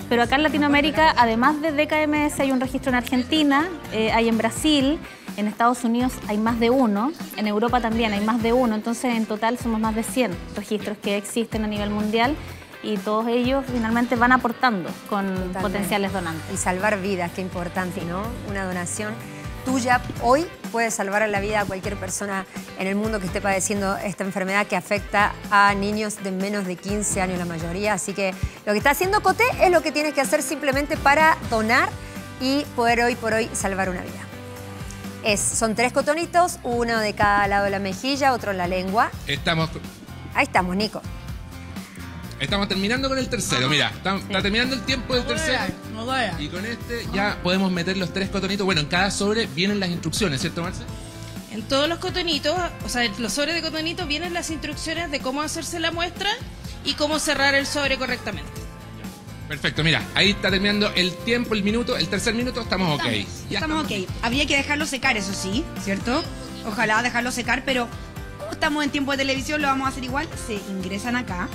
Pero acá en Latinoamérica, además de DKMS, hay un registro en Argentina, hay en Brasil, en Estados Unidos hay más de uno, en Europa también hay más de uno, entonces en total somos más de 100 registros que existen a nivel mundial y todos ellos finalmente van aportando con potenciales donantes. Y salvar vidas, qué importante, ¿no? Una donación tuya hoy puede salvar la vida a cualquier persona en el mundo que esté padeciendo esta enfermedad que afecta a niños de menos de 15 años la mayoría. Así que lo que está haciendo Coté es lo que tienes que hacer simplemente para donar y poder hoy por hoy salvar una vida. Son 3 cotonitos, uno de cada lado de la mejilla, otro en la lengua. Ahí estamos, Nico. Estamos terminando con el tercero, mira, está terminando el tiempo del tercero. Y con este ya podemos meter los 3 cotonitos. Bueno, en cada sobre vienen las instrucciones, ¿cierto, Marce? En todos los cotonitos, o sea, en los sobres de cotonitos vienen las instrucciones de cómo hacerse la muestra y cómo cerrar el sobre correctamente. Perfecto, mira, ahí está terminando el tiempo, el minuto, el tercer minuto, estamos ok. Estamos ok. Habría que dejarlo secar, eso sí, ¿cierto? Ojalá dejarlo secar, pero como estamos en tiempo de televisión, lo vamos a hacer igual. Se ingresan acá.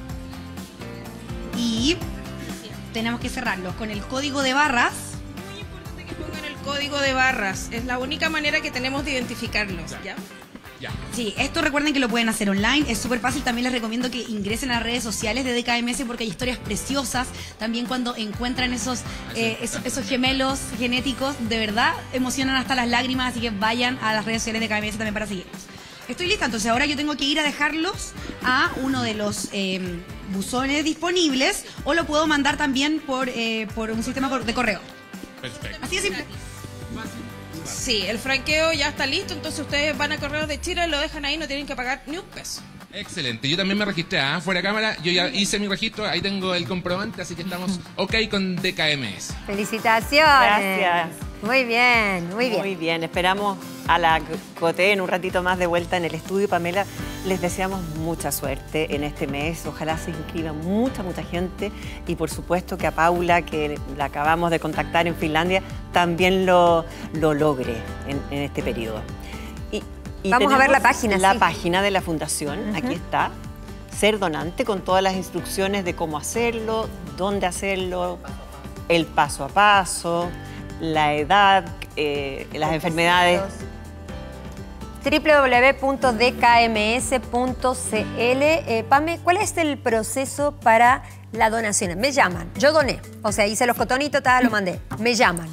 Y tenemos que cerrarlos con el código de barras. Muy importante que pongan el código de barras. Es la única manera que tenemos de identificarlos, ¿ya? Sí, esto recuerden que lo pueden hacer online, es súper fácil. También les recomiendo que ingresen a las redes sociales de DKMS porque hay historias preciosas. También cuando encuentran esos gemelos genéticos, de verdad emocionan hasta las lágrimas. Así que vayan a las redes sociales de DKMS también para seguirlos. Estoy lista, entonces ahora yo tengo que ir a dejarlos a uno de los buzones disponibles o lo puedo mandar también por un sistema de correo. Perfecto. Así de simple. Sí, el franqueo ya está listo, entonces ustedes van a Correos de Chile, lo dejan ahí, no tienen que pagar ni un peso. Excelente, yo también me registré, fuera de cámara, yo ya hice mi registro, ahí tengo el comprobante, así que estamos ok con DKMS. ¡Felicitaciones! Gracias. Muy bien, muy bien. Muy bien, esperamos a la Coté en un ratito más de vuelta en el estudio. Pamela, les deseamos mucha suerte en este mes. Ojalá se inscriba mucha gente y por supuesto que a Paula, que la acabamos de contactar en Finlandia, también lo logre en este periodo. Y vamos a ver la página. La página de la Fundación, aquí está. Ser donante con todas las instrucciones de cómo hacerlo, dónde hacerlo, el paso a paso, la edad, las enfermedades. www.dkms.cl. Pame, ¿cuál es el proceso para la donación? Me llaman, yo doné, o sea, hice los cotonitos, lo mandé, me llaman.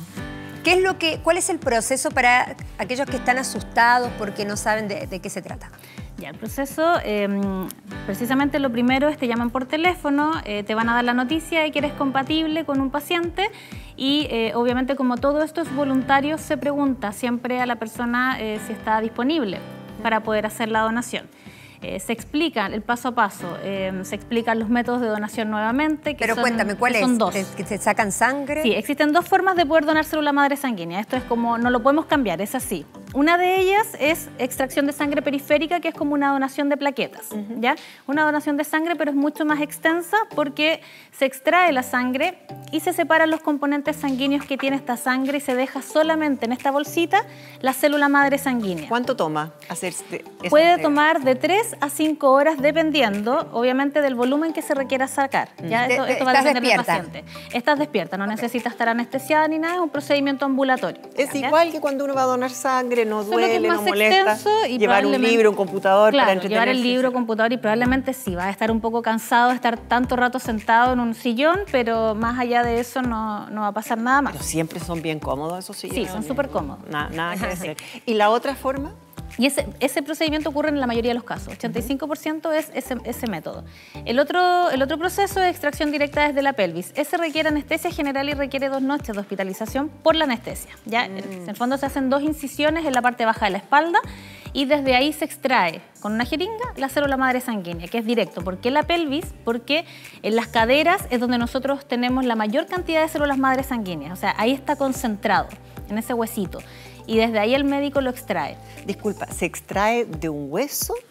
¿Cuál es el proceso para aquellos que están asustados porque no saben de qué se trata? Ya, el proceso, precisamente lo primero es te llaman por teléfono, te van a dar la noticia de que eres compatible con un paciente y obviamente como todo esto es voluntario, se pregunta siempre a la persona si está disponible para poder hacer la donación. Se explica el paso a paso, se explican los métodos de donación nuevamente. Pero cuéntame, ¿cuál es? Son 2. ¿Que se sacan sangre? Sí, existen 2 formas de poder donar célula madre sanguínea. Esto es como, no lo podemos cambiar, es así. Una de ellas es extracción de sangre periférica, que es como una donación de plaquetas, ¿ya? Una donación de sangre, pero es mucho más extensa porque se extrae la sangre y se separan los componentes sanguíneos que tiene esta sangre y se deja solamente en esta bolsita la célula madre sanguínea. ¿Cuánto toma hacer Puede tomar de 3 a 5 horas, dependiendo, obviamente, del volumen que se requiera sacar. ¿Ya? Esto va a depender del paciente. Estás despierta, no necesitas estar anestesiada ni nada, es un procedimiento ambulatorio. Es igual que cuando uno va a donar sangre, no duele, no molesta. Y llevar un libro, un computador para entretenerse. Llevar el libro, computador y probablemente sí, vas a estar un poco cansado de estar tanto rato sentado en un sillón, pero más allá de eso no va a pasar nada más. Pero siempre son bien cómodos esos sillones. Sí, son súper cómodos. Nada que hacer. ¿Y la otra forma? Y ese procedimiento ocurre en la mayoría de los casos, 85% es ese método. El otro proceso es extracción directa desde la pelvis. Ese requiere anestesia general y requiere 2 noches de hospitalización por la anestesia. ¿Ya? En el fondo se hacen 2 incisiones en la parte baja de la espalda y desde ahí se extrae con una jeringa la célula madre sanguínea, que es directo. ¿Por qué la pelvis? Porque en las caderas es donde nosotros tenemos la mayor cantidad de células madre sanguíneas. O sea, ahí está concentrado, en ese huesito. Y desde ahí el médico lo extrae. Disculpa, ¿se extrae de un hueso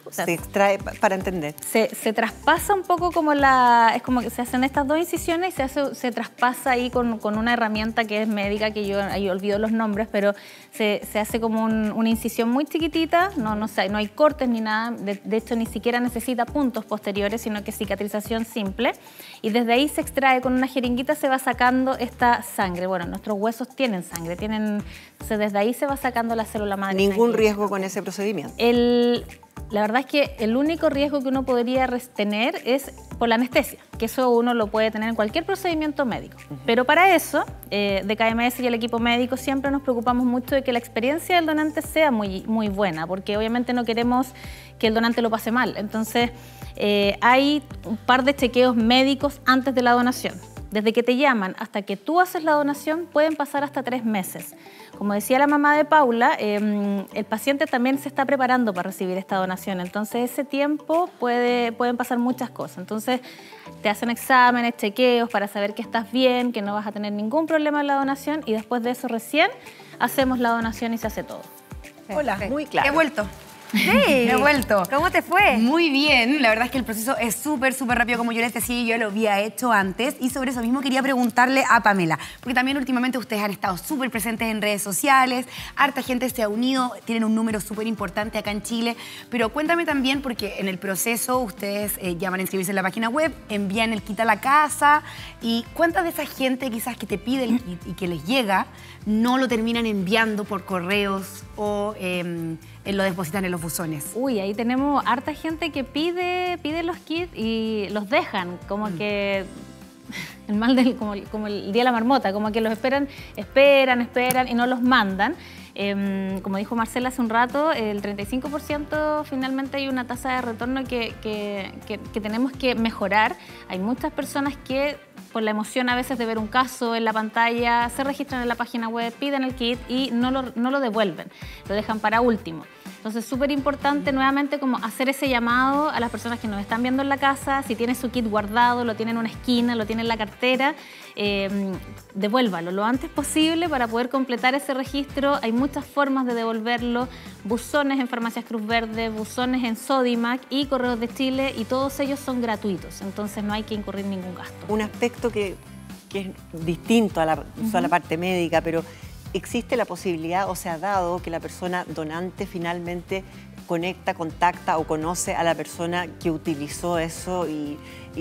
se extrae para entender? Se traspasa un poco como es como que se hacen estas 2 incisiones y se traspasa ahí con una herramienta que es médica, que yo ahí olvido los nombres, pero se hace como una incisión muy chiquitita, no hay cortes ni nada, de hecho ni siquiera necesita puntos posteriores, sino que cicatrización simple, y desde ahí se extrae con una jeringuita, se va sacando esta sangre. Bueno, nuestros huesos tienen sangre, entonces desde ahí se va sacando la célula madre. ¿Ningún riesgo con ese procedimiento? La verdad es que el único riesgo que uno podría tener es por la anestesia, que eso uno lo puede tener en cualquier procedimiento médico. Pero para eso, de KMS y el equipo médico siempre nos preocupamos mucho de que la experiencia del donante sea muy, muy buena, porque obviamente no queremos que el donante lo pase mal. Entonces, hay un par de chequeos médicos antes de la donación. Desde que te llaman hasta que tú haces la donación pueden pasar hasta 3 meses. Como decía la mamá de Paula, el paciente también se está preparando para recibir esta donación. Entonces ese tiempo pueden pasar muchas cosas. Entonces te hacen exámenes, chequeos para saber que estás bien, que no vas a tener ningún problema en la donación y después de eso recién hacemos la donación y se hace todo. Hola, muy claro. He vuelto. Sí. He vuelto. ¿Cómo te fue? Muy bien. La verdad es que el proceso es súper rápido, como yo les decía, yo lo había hecho antes. Y sobre eso mismo quería preguntarle a Pamela, porque también últimamente ustedes han estado súper presentes en redes sociales, harta gente se ha unido, tienen un número súper importante acá en Chile. Pero cuéntame también, porque en el proceso ustedes llaman a inscribirse en la página web, envían el kit a la casa. ¿Y cuánta de esa gente quizás que te pide el kit y que les llega no lo terminan enviando por correos o lo depositan en los buzones? Uy, ahí tenemos harta gente que pide los kits y los dejan, como que el mal como el día de la marmota, como que los esperan y no los mandan. Como dijo Marcela hace un rato, el 35% finalmente hay una tasa de retorno que tenemos que mejorar. Hay muchas personas que por la emoción a veces de ver un caso en la pantalla, se registran en la página web, piden el kit y no lo devuelven, lo dejan para último. Entonces, súper importante nuevamente como hacer ese llamado a las personas que nos están viendo en la casa. Si tiene su kit guardado, lo tiene en una esquina, lo tiene en la cartera, devuélvalo lo antes posible para poder completar ese registro. Hay muchas formas de devolverlo, buzones en Farmacias Cruz Verde, buzones en Sodimac y Correos de Chile, y todos ellos son gratuitos, entonces no hay que incurrir ningún gasto. Un aspecto que es distinto a la parte médica, pero ¿existe la posibilidad o se ha dado que la persona donante finalmente conecta, contacta o conoce a la persona que utilizó eso y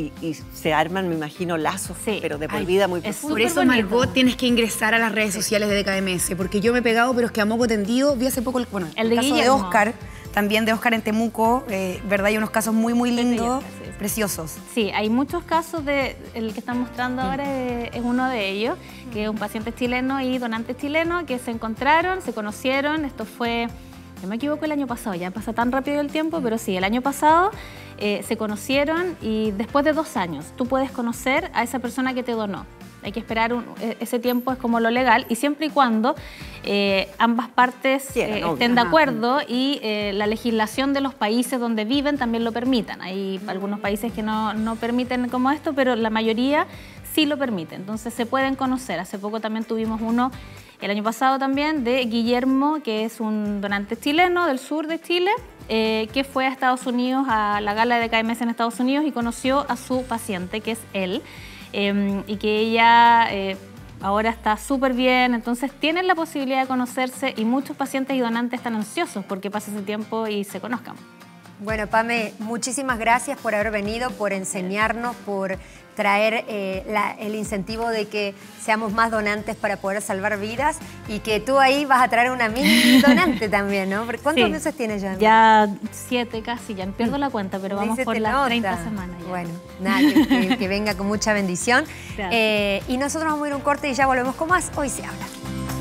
se arman, me imagino, lazos, sí, pero de por vida muy profundos? Por eso, Margot, tienes que ingresar a las redes sociales de DKMS, porque yo me he pegado, pero es que a moco tendido, vi hace poco el caso de Oscar, también de Oscar en Temuco, ¿verdad? Hay unos casos muy lindos, preciosos. Sí, hay muchos casos, el que están mostrando ahora es uno de ellos, que es un paciente chileno y donante chileno que se encontraron, se conocieron. Esto fue, no me equivoco, el año pasado, ya pasa tan rápido el tiempo, pero sí, el año pasado se conocieron y después de 2 años tú puedes conocer a esa persona que te donó. Hay que esperar ese tiempo, es como lo legal, y siempre y cuando ambas partes estén de acuerdo y la legislación de los países donde viven también lo permitan. Hay algunos países que no permiten como esto, pero la mayoría sí lo permite. Entonces se pueden conocer. Hace poco también tuvimos uno, el año pasado también, de Guillermo, que es un donante chileno del sur de Chile, que fue a Estados Unidos, a la gala de KMS en Estados Unidos, y conoció a su paciente, que es él. Y que ella ahora está súper bien, entonces tienen la posibilidad de conocerse, y muchos pacientes y donantes están ansiosos porque pase ese tiempo y se conozcan. Bueno, Pame, muchísimas gracias por haber venido, por enseñarnos, por traer el incentivo de que seamos más donantes para poder salvar vidas, y que tú ahí vas a traer una mini donante también, ¿no? ¿Cuántos meses tienes ya? Ya 7 casi, ya pierdo la cuenta, pero vamos por las 30 semanas ya. Bueno, nada, que venga con mucha bendición. Y nosotros vamos a ir a un corte y ya volvemos con más Hoy Se Habla.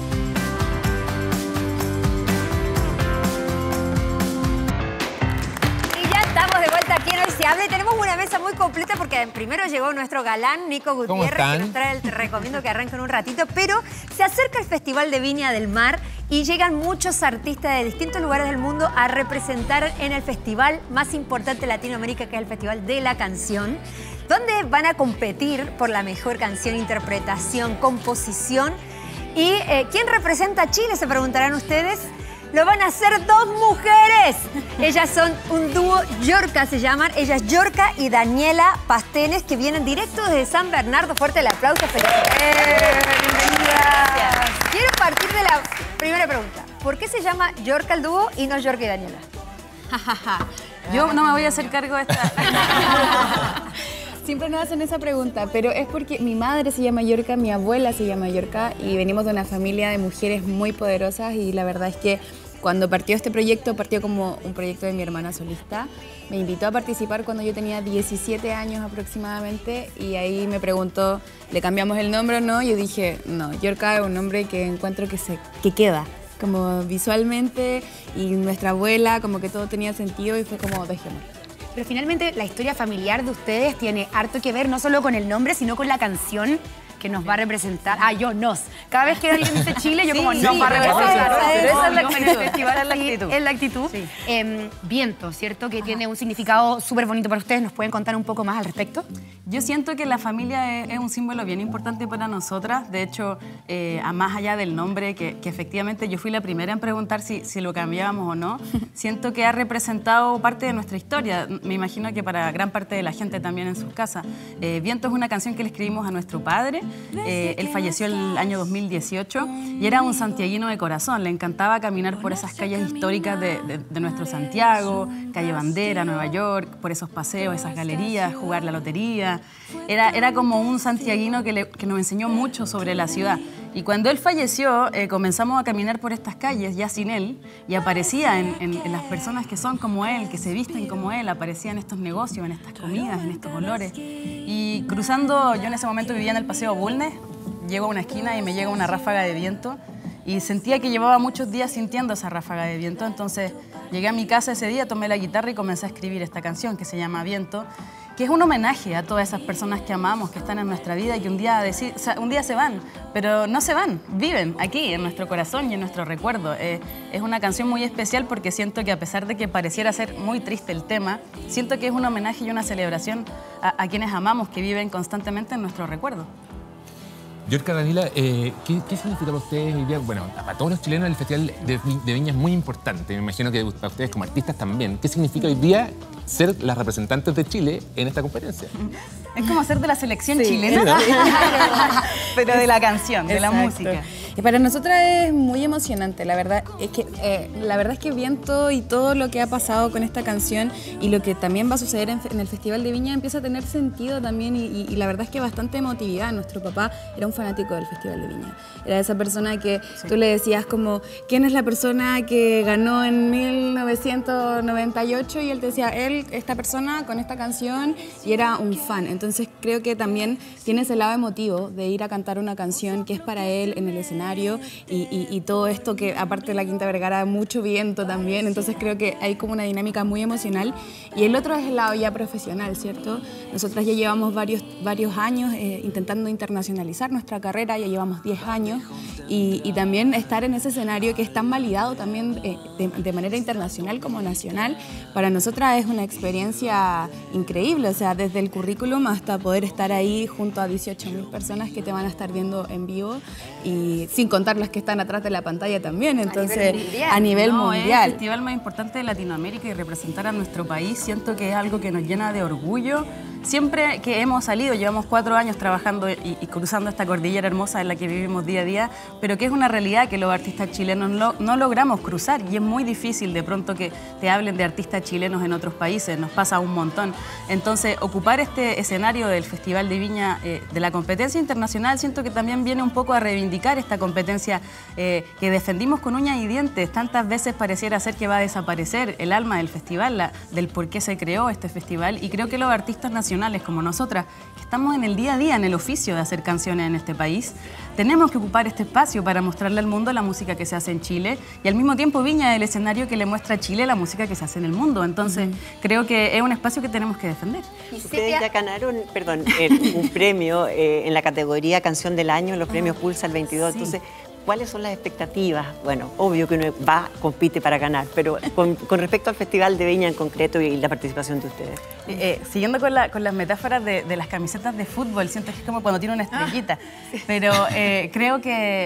Estamos de vuelta aquí en Hoy Se Habla y tenemos una mesa muy completa porque primero llegó nuestro galán Nico Gutiérrez, que nos trae te recomiendo que arranquen un ratito, pero se acerca el Festival de Viña del Mar y llegan muchos artistas de distintos lugares del mundo a representar en el festival más importante de Latinoamérica, que es el Festival de la Canción, donde van a competir por la mejor canción, interpretación, composición. ¿Y quién representa a Chile? Se preguntarán ustedes. lo van a hacer dos mujeres. Ellas son un dúo, Yorka se llaman. Ellas Yorka y Daniela Pastenes, que vienen directo desde San Bernardo. Fuerte el aplauso. ¡Felicidades! Bienvenidas. Quiero partir de la primera pregunta. ¿Por qué se llama Yorka el dúo y no Yorka y Daniela? Yo no me voy a hacer cargo de esta... Siempre nos hacen esa pregunta, pero es porque mi madre se llama Yorka, mi abuela se llama Yorka y venimos de una familia de mujeres muy poderosas y la verdad es que cuando partió este proyecto, partió como un proyecto de mi hermana solista. Me invitó a participar cuando yo tenía 17 años aproximadamente y ahí me preguntó, ¿le cambiamos el nombre o no? Yo dije, no, Yorka es un nombre que encuentro que queda, como visualmente, y nuestra abuela, como que todo tenía sentido y fue como, dejémoslo. Pero finalmente la historia familiar de ustedes tiene harto que ver no solo con el nombre, sino con la canción que nos va a representar. Cada vez que alguien dice Chile, yo como nos va a representar. Pero esa es la actitud. Es la actitud. Sí. Viento, ¿cierto? Que tiene un significado súper bonito para ustedes. ¿Nos pueden contar un poco más al respecto? Yo siento que la familia es un símbolo bien importante para nosotras. De hecho, a más allá del nombre, que efectivamente yo fui la primera en preguntar si lo cambiábamos o no, siento que ha representado parte de nuestra historia. Me imagino que para gran parte de la gente también en sus casas. Viento es una canción que le escribimos a nuestro padre. Él falleció el año 2018 y era un santiaguino de corazón. Le encantaba caminar por esas calles históricas de nuestro Santiago, calle Bandera, Nueva York, por esos paseos, esas galerías, jugar la lotería. Era como un santiaguino que nos enseñó mucho sobre la ciudad. Y cuando él falleció, comenzamos a caminar por estas calles ya sin él y aparecía en las personas que son como él, que se visten como él, aparecía en estos negocios, en estas comidas, en estos olores. Y cruzando, yo en ese momento vivía en el Paseo Bulnes, llego a una esquina y me llega una ráfaga de viento y sentía que llevaba muchos días sintiendo esa ráfaga de viento, entonces llegué a mi casa ese día, tomé la guitarra y comencé a escribir esta canción que se llama Viento, que es un homenaje a todas esas personas que amamos, que están en nuestra vida y que un día se van, pero no se van, viven aquí en nuestro corazón y en nuestro recuerdo. Es una canción muy especial porque siento que a pesar de que pareciera ser muy triste el tema, siento que es un homenaje y una celebración a quienes amamos, que viven constantemente en nuestro recuerdo. Yorka, Daniela, ¿qué significa para ustedes hoy día? Bueno, para todos los chilenos el Festival de Viña es muy importante. Me imagino que para ustedes como artistas también. ¿Qué significa hoy día ser las representantes de Chile en esta conferencia? Es como ser de la selección chilena, pero de la canción, de la música. Y para nosotras es muy emocionante, la verdad es que Viento y todo lo que ha pasado con esta canción y lo que también va a suceder en el Festival de Viña empieza a tener sentido también y la verdad es que bastante emotividad. Nuestro papá era un fanático del Festival de Viña. Era esa persona que tú le decías como, ¿quién es la persona que ganó en 1998? Y él te decía, esta persona con esta canción, y era un fan. Entonces creo que también tiene ese lado emotivo de ir a cantar una canción que es para él en el escenario y todo esto que aparte de la Quinta Vergara mucho viento también, entonces creo que hay como una dinámica muy emocional y el otro es el lado ya profesional, ¿cierto? Nosotras ya llevamos varios años intentando internacionalizar nuestra carrera, ya llevamos 10 años y también estar en ese escenario que es tan validado también de manera internacional como nacional, para nosotras es una experiencia increíble, o sea, desde el currículum hasta poder estar ahí junto a 18.000 personas que te van a estar viendo en vivo y sin contar las que están atrás de la pantalla también, entonces a nivel mundial. Es el festival más importante de Latinoamérica y representar a nuestro país siento que es algo que nos llena de orgullo. Siempre que hemos salido, llevamos 4 años trabajando y cruzando esta cordillera hermosa en la que vivimos día a día, pero que es una realidad que los artistas chilenos no logramos cruzar y es muy difícil de pronto que te hablen de artistas chilenos en otros países, nos pasa un montón. Entonces, ocupar este escenario del Festival de Viña, de la competencia internacional, siento que también viene un poco a reivindicar esta competencia que defendimos con uñas y dientes. Tantas veces pareciera ser que va a desaparecer el alma del festival, del por qué se creó este festival, y creo que los artistas nacionales como nosotras, que estamos en el día a día, en el oficio de hacer canciones en este país, tenemos que ocupar este espacio para mostrarle al mundo la música que se hace en Chile y al mismo tiempo Viña es el escenario que le muestra a Chile la música que se hace en el mundo. Entonces, creo que es un espacio que tenemos que defender. Ustedes ya ganaron, un premio en la categoría Canción del Año en los premios Pulsa el 22. Sí. Entonces, ¿cuáles son las expectativas? Bueno, obvio que uno compite para ganar, pero con respecto al Festival de Viña en concreto y la participación de ustedes. Siguiendo con las metáforas de las camisetas de fútbol, siento que es como cuando tiene una estrellita, pero creo que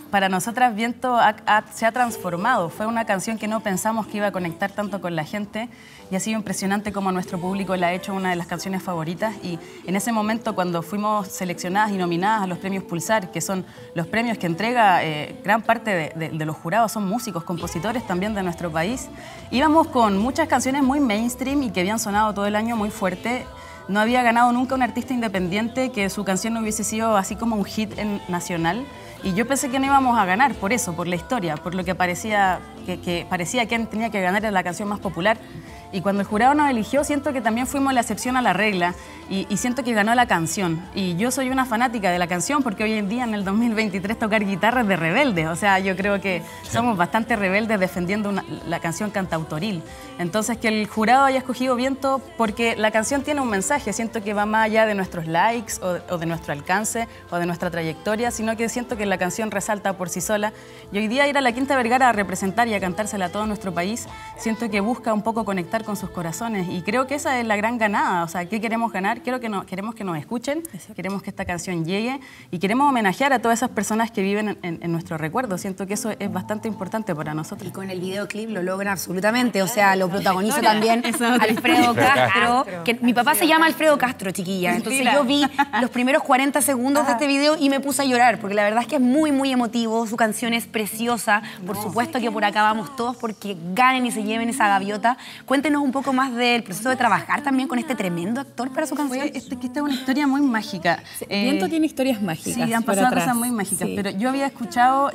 para nosotras Viento se ha transformado. Fue una canción que no pensamos que iba a conectar tanto con la gente y ha sido impresionante como nuestro público la ha hecho una de las canciones favoritas. Y en ese momento, cuando fuimos seleccionadas y nominadas a los premios Pulsar, que son los premios que entrega gran parte de los jurados, son músicos, compositores también de nuestro país, íbamos con muchas canciones muy mainstream y que habían sonado todo el año muy fuerte. No había ganado nunca un artista independiente que su canción no hubiese sido así como un hit nacional. Y yo pensé que no íbamos a ganar por eso, por la historia, por lo que parecía que quien tenía que ganar era la canción más popular. Y cuando el jurado nos eligió, siento que también fuimos la excepción a la regla y siento que ganó la canción. Y yo soy una fanática de la canción porque hoy en día, en el 2023, tocar guitarra es de rebeldes. O sea, yo creo que somos bastante rebeldes defendiendo la canción cantautoril. Entonces, que el jurado haya escogido Viento porque la canción tiene un mensaje. Siento que va más allá de nuestros likes o de nuestro alcance o de nuestra trayectoria, sino que siento que la canción resalta por sí sola. Y hoy día ir a la Quinta Vergara a representar y a cantársela a todo nuestro país, siento que busca un poco conectar con sus corazones y creo que esa es la gran ganada. O sea, ¿qué queremos ganar? Queremos que nos escuchen, queremos que esta canción llegue y queremos homenajear a todas esas personas que viven en nuestro recuerdo. Siento que eso es bastante importante para nosotros. Y con el videoclip lo logran absolutamente, o sea, lo protagoniza también Alfredo Castro, que mi papá se llama Alfredo Castro, chiquilla. Entonces yo vi los primeros 40 segundos de este video y me puse a llorar, porque la verdad es que es muy, muy emotivo, su canción es preciosa. Por supuesto que por acá vamos todos porque ganen y se lleven esa gaviota. Cuéntenos un poco más del proceso de trabajar también con este tremendo actor para su canción. Esta es una historia muy mágica. Viento tiene historias mágicas. Sí, han pasado cosas muy mágicas, pero yo había escuchado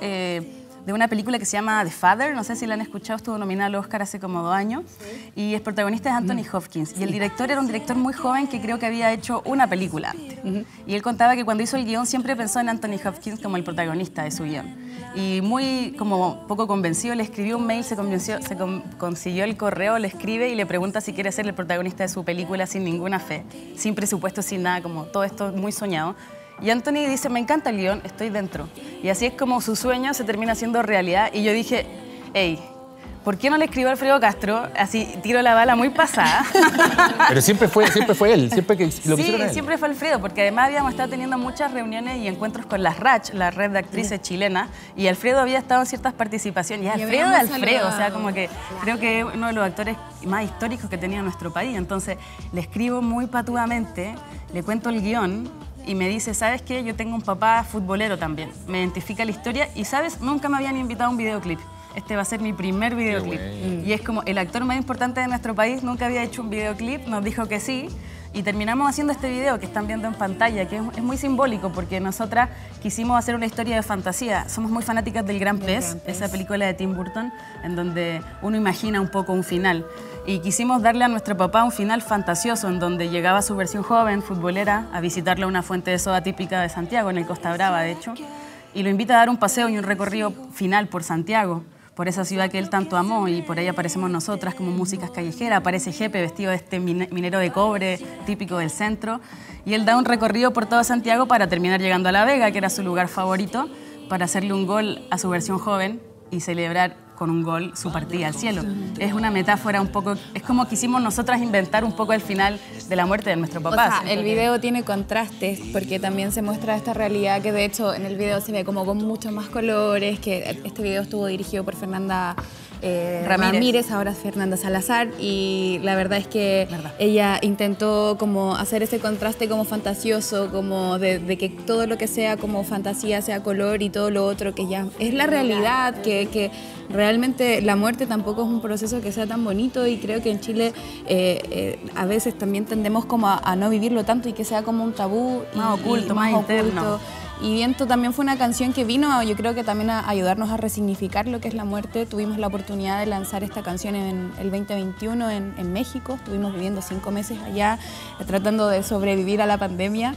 de una película que se llama The Father, no sé si la han escuchado, estuvo nominada al Oscar hace como 2 años, y el protagonista es Anthony Hopkins, y el director era un director muy joven que creo que había hecho una película antes. Y él contaba que cuando hizo el guión siempre pensó en Anthony Hopkins como el protagonista de su guión. Y muy, como poco convencido, le escribió un mail, consiguió el correo, le escribe y le pregunta si quiere ser el protagonista de su película sin ninguna fe, sin presupuesto, sin nada, como todo esto muy soñado. Y Anthony dice, me encanta el guión, estoy dentro. Y así es como su sueño se termina haciendo realidad. Y yo dije, hey, ¿por qué no le escribo a Alfredo Castro? Así tiro la bala muy pasada. Pero siempre fue él, siempre que lo sí, quisieron a él. Siempre fue Alfredo, porque además habíamos estado teniendo muchas reuniones y encuentros con las RACH, la red de actrices chilenas, y Alfredo había estado en ciertas participaciones. Y Alfredo de Alfredo, o sea, como que creo que es uno de los actores más históricos que tenía nuestro país. Entonces, le escribo muy patudamente, le cuento el guión, y me dice, ¿sabes qué? Yo tengo un papá futbolero también. Me identifica la historia y, ¿sabes? Nunca me habían invitado a un videoclip. Este va a ser mi primer videoclip. Y es como el actor más importante de nuestro país nunca había hecho un videoclip, nos dijo que sí. Y terminamos haciendo este video que están viendo en pantalla, que es muy simbólico porque nosotras quisimos hacer una historia de fantasía. Somos muy fanáticas del Gran Pez, esa película de Tim Burton, en donde uno imagina un poco un final. Y quisimos darle a nuestro papá un final fantasioso, en donde llegaba su versión joven, futbolera, a visitarle a una fuente de soda típica de Santiago, en el Costa Brava, de hecho, y lo invita a dar un paseo y un recorrido final por Santiago, por esa ciudad que él tanto amó, y por ahí aparecemos nosotras como músicas callejeras, aparece Jepe vestido de este minero de cobre típico del centro, y él da un recorrido por todo Santiago para terminar llegando a La Vega, que era su lugar favorito, para hacerle un gol a su versión joven y celebrar con un gol su partida al cielo. Es una metáfora un poco, es como quisimos nosotras inventar un poco el final de la muerte de nuestro papá. O sea, el video tiene contrastes porque también se muestra esta realidad que de hecho en el video se ve como con muchos más colores, que este video estuvo dirigido por Fernanda Ramírez, ahora Fernanda Salazar, y la verdad es que ella intentó como hacer ese contraste como fantasioso, como de que todo lo que sea como fantasía sea color y todo lo otro que ya es la realidad, que realmente la muerte tampoco es un proceso que sea tan bonito, y creo que en Chile a veces también tendemos como a no vivirlo tanto y que sea como un tabú más oculto, más interno. Y Viento también fue una canción que vino, yo creo que también a ayudarnos a resignificar lo que es la muerte. Tuvimos la oportunidad de lanzar esta canción en el 2021 en México. Estuvimos viviendo 5 meses allá, tratando de sobrevivir a la pandemia.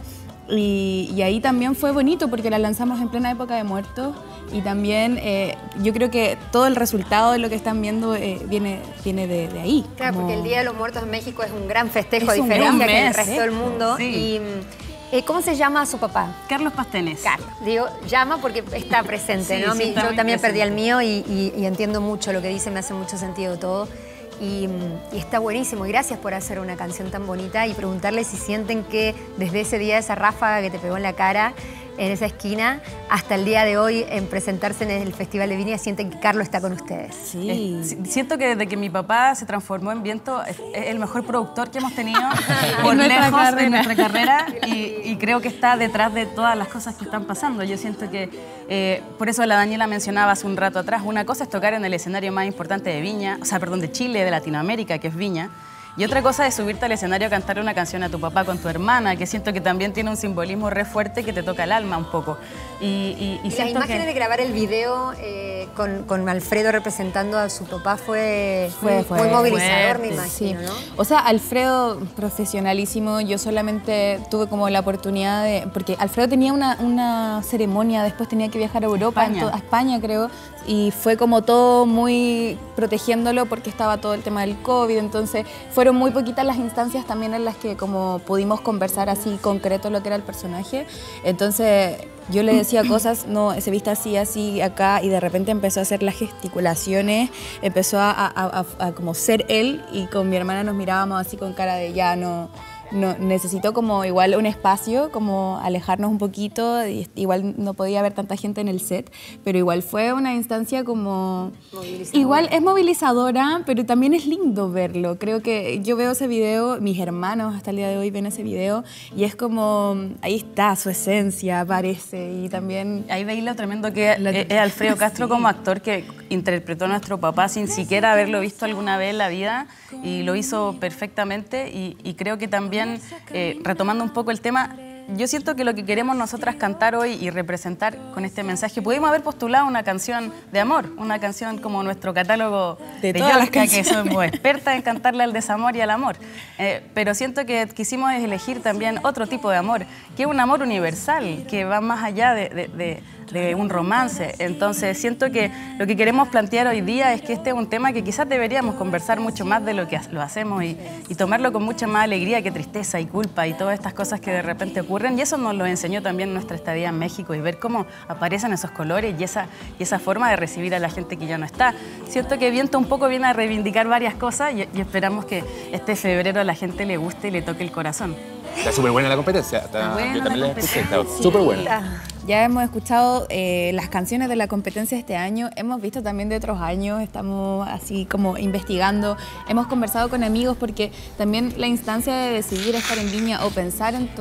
Y ahí también fue bonito porque la lanzamos en plena época de muertos. Y también yo creo que todo el resultado de lo que están viendo viene de ahí. Claro, porque el Día de los Muertos en México es un gran festejo, a diferencia que en el resto del mundo. Sí. Y ¿cómo se llama su papá? Carlos Pastenes. Carlos. Digo, llama porque está presente, ¿no? Sí, yo también perdí el mío y entiendo mucho lo que dice, me hace mucho sentido todo. Y está buenísimo. Y gracias por hacer una canción tan bonita y preguntarle si sienten que desde ese día, esa ráfaga que te pegó en la cara, en esa esquina, hasta el día de hoy en presentarse en el Festival de Viña, sienten que Carlos está con ustedes. Sí. Siento que desde que mi papá se transformó en Viento, es el mejor productor que hemos tenido por lejos en nuestra carrera y creo que está detrás de todas las cosas que están pasando. Yo siento que, por eso la Daniela mencionaba hace un rato atrás, una cosa es tocar en el escenario más importante de Viña, o sea, perdón, de Chile, de Latinoamérica, que es Viña. Y otra cosa es subirte al escenario a cantar una canción a tu papá con tu hermana, que siento que también tiene un simbolismo re fuerte que te toca el alma un poco. Y las imágenes de grabar el video con Alfredo representando a su papá fue muy movilizador, me imagino, ¿no? O sea, Alfredo, profesionalísimo, yo solamente tuve como la oportunidad de... Porque Alfredo tenía una ceremonia, después tenía que viajar a Europa, a España creo, y fue como todo muy protegiéndolo porque estaba todo el tema del COVID, entonces fueron muy poquitas las instancias también en las que como pudimos conversar así concreto lo que era el personaje, entonces yo le decía cosas, no, se viste así, así, acá, y de repente empezó a hacer las gesticulaciones, empezó a como ser él, y con mi hermana nos mirábamos así con cara de ya no, necesito como igual un espacio, como alejarnos un poquito, igual no podía haber tanta gente en el set, pero igual fue una instancia como... Igual es movilizadora, pero también es lindo verlo. Creo que yo veo ese video, mis hermanos hasta el día de hoy ven ese video, y es como, ahí está, su esencia aparece, y también... Ahí veis lo tremendo que es Alfredo Castro como actor que interpretó a nuestro papá sin siquiera haberlo visto alguna vez en la vida, y lo hizo perfectamente, y creo que también retomando un poco el tema, yo siento que lo que queremos nosotras cantar hoy y representar con este mensaje, pudimos haber postulado una canción de amor, una canción como nuestro catálogo de todas las Yolka, que somos expertas en cantarle al desamor y al amor, pero siento que quisimos elegir también otro tipo de amor, que es un amor universal, que va más allá de un romance. Entonces siento que lo que queremos plantear hoy día es que este es un tema que quizás deberíamos conversar mucho más de lo que lo hacemos y tomarlo con mucha más alegría que tristeza y culpa y todas estas cosas que de repente ocurren, y eso nos lo enseñó también nuestra estadía en México, y ver cómo aparecen esos colores y esa forma de recibir a la gente que ya no está. Siento que Viento un poco viene a reivindicar varias cosas y esperamos que este febrero a la gente le guste y le toque el corazón. Está súper buena la competencia. Yo también la escuché, está súper buena. Ya hemos escuchado las canciones de la competencia este año, hemos visto también de otros años, estamos así como investigando, hemos conversado con amigos porque también la instancia de decidir estar en Viña o pensar en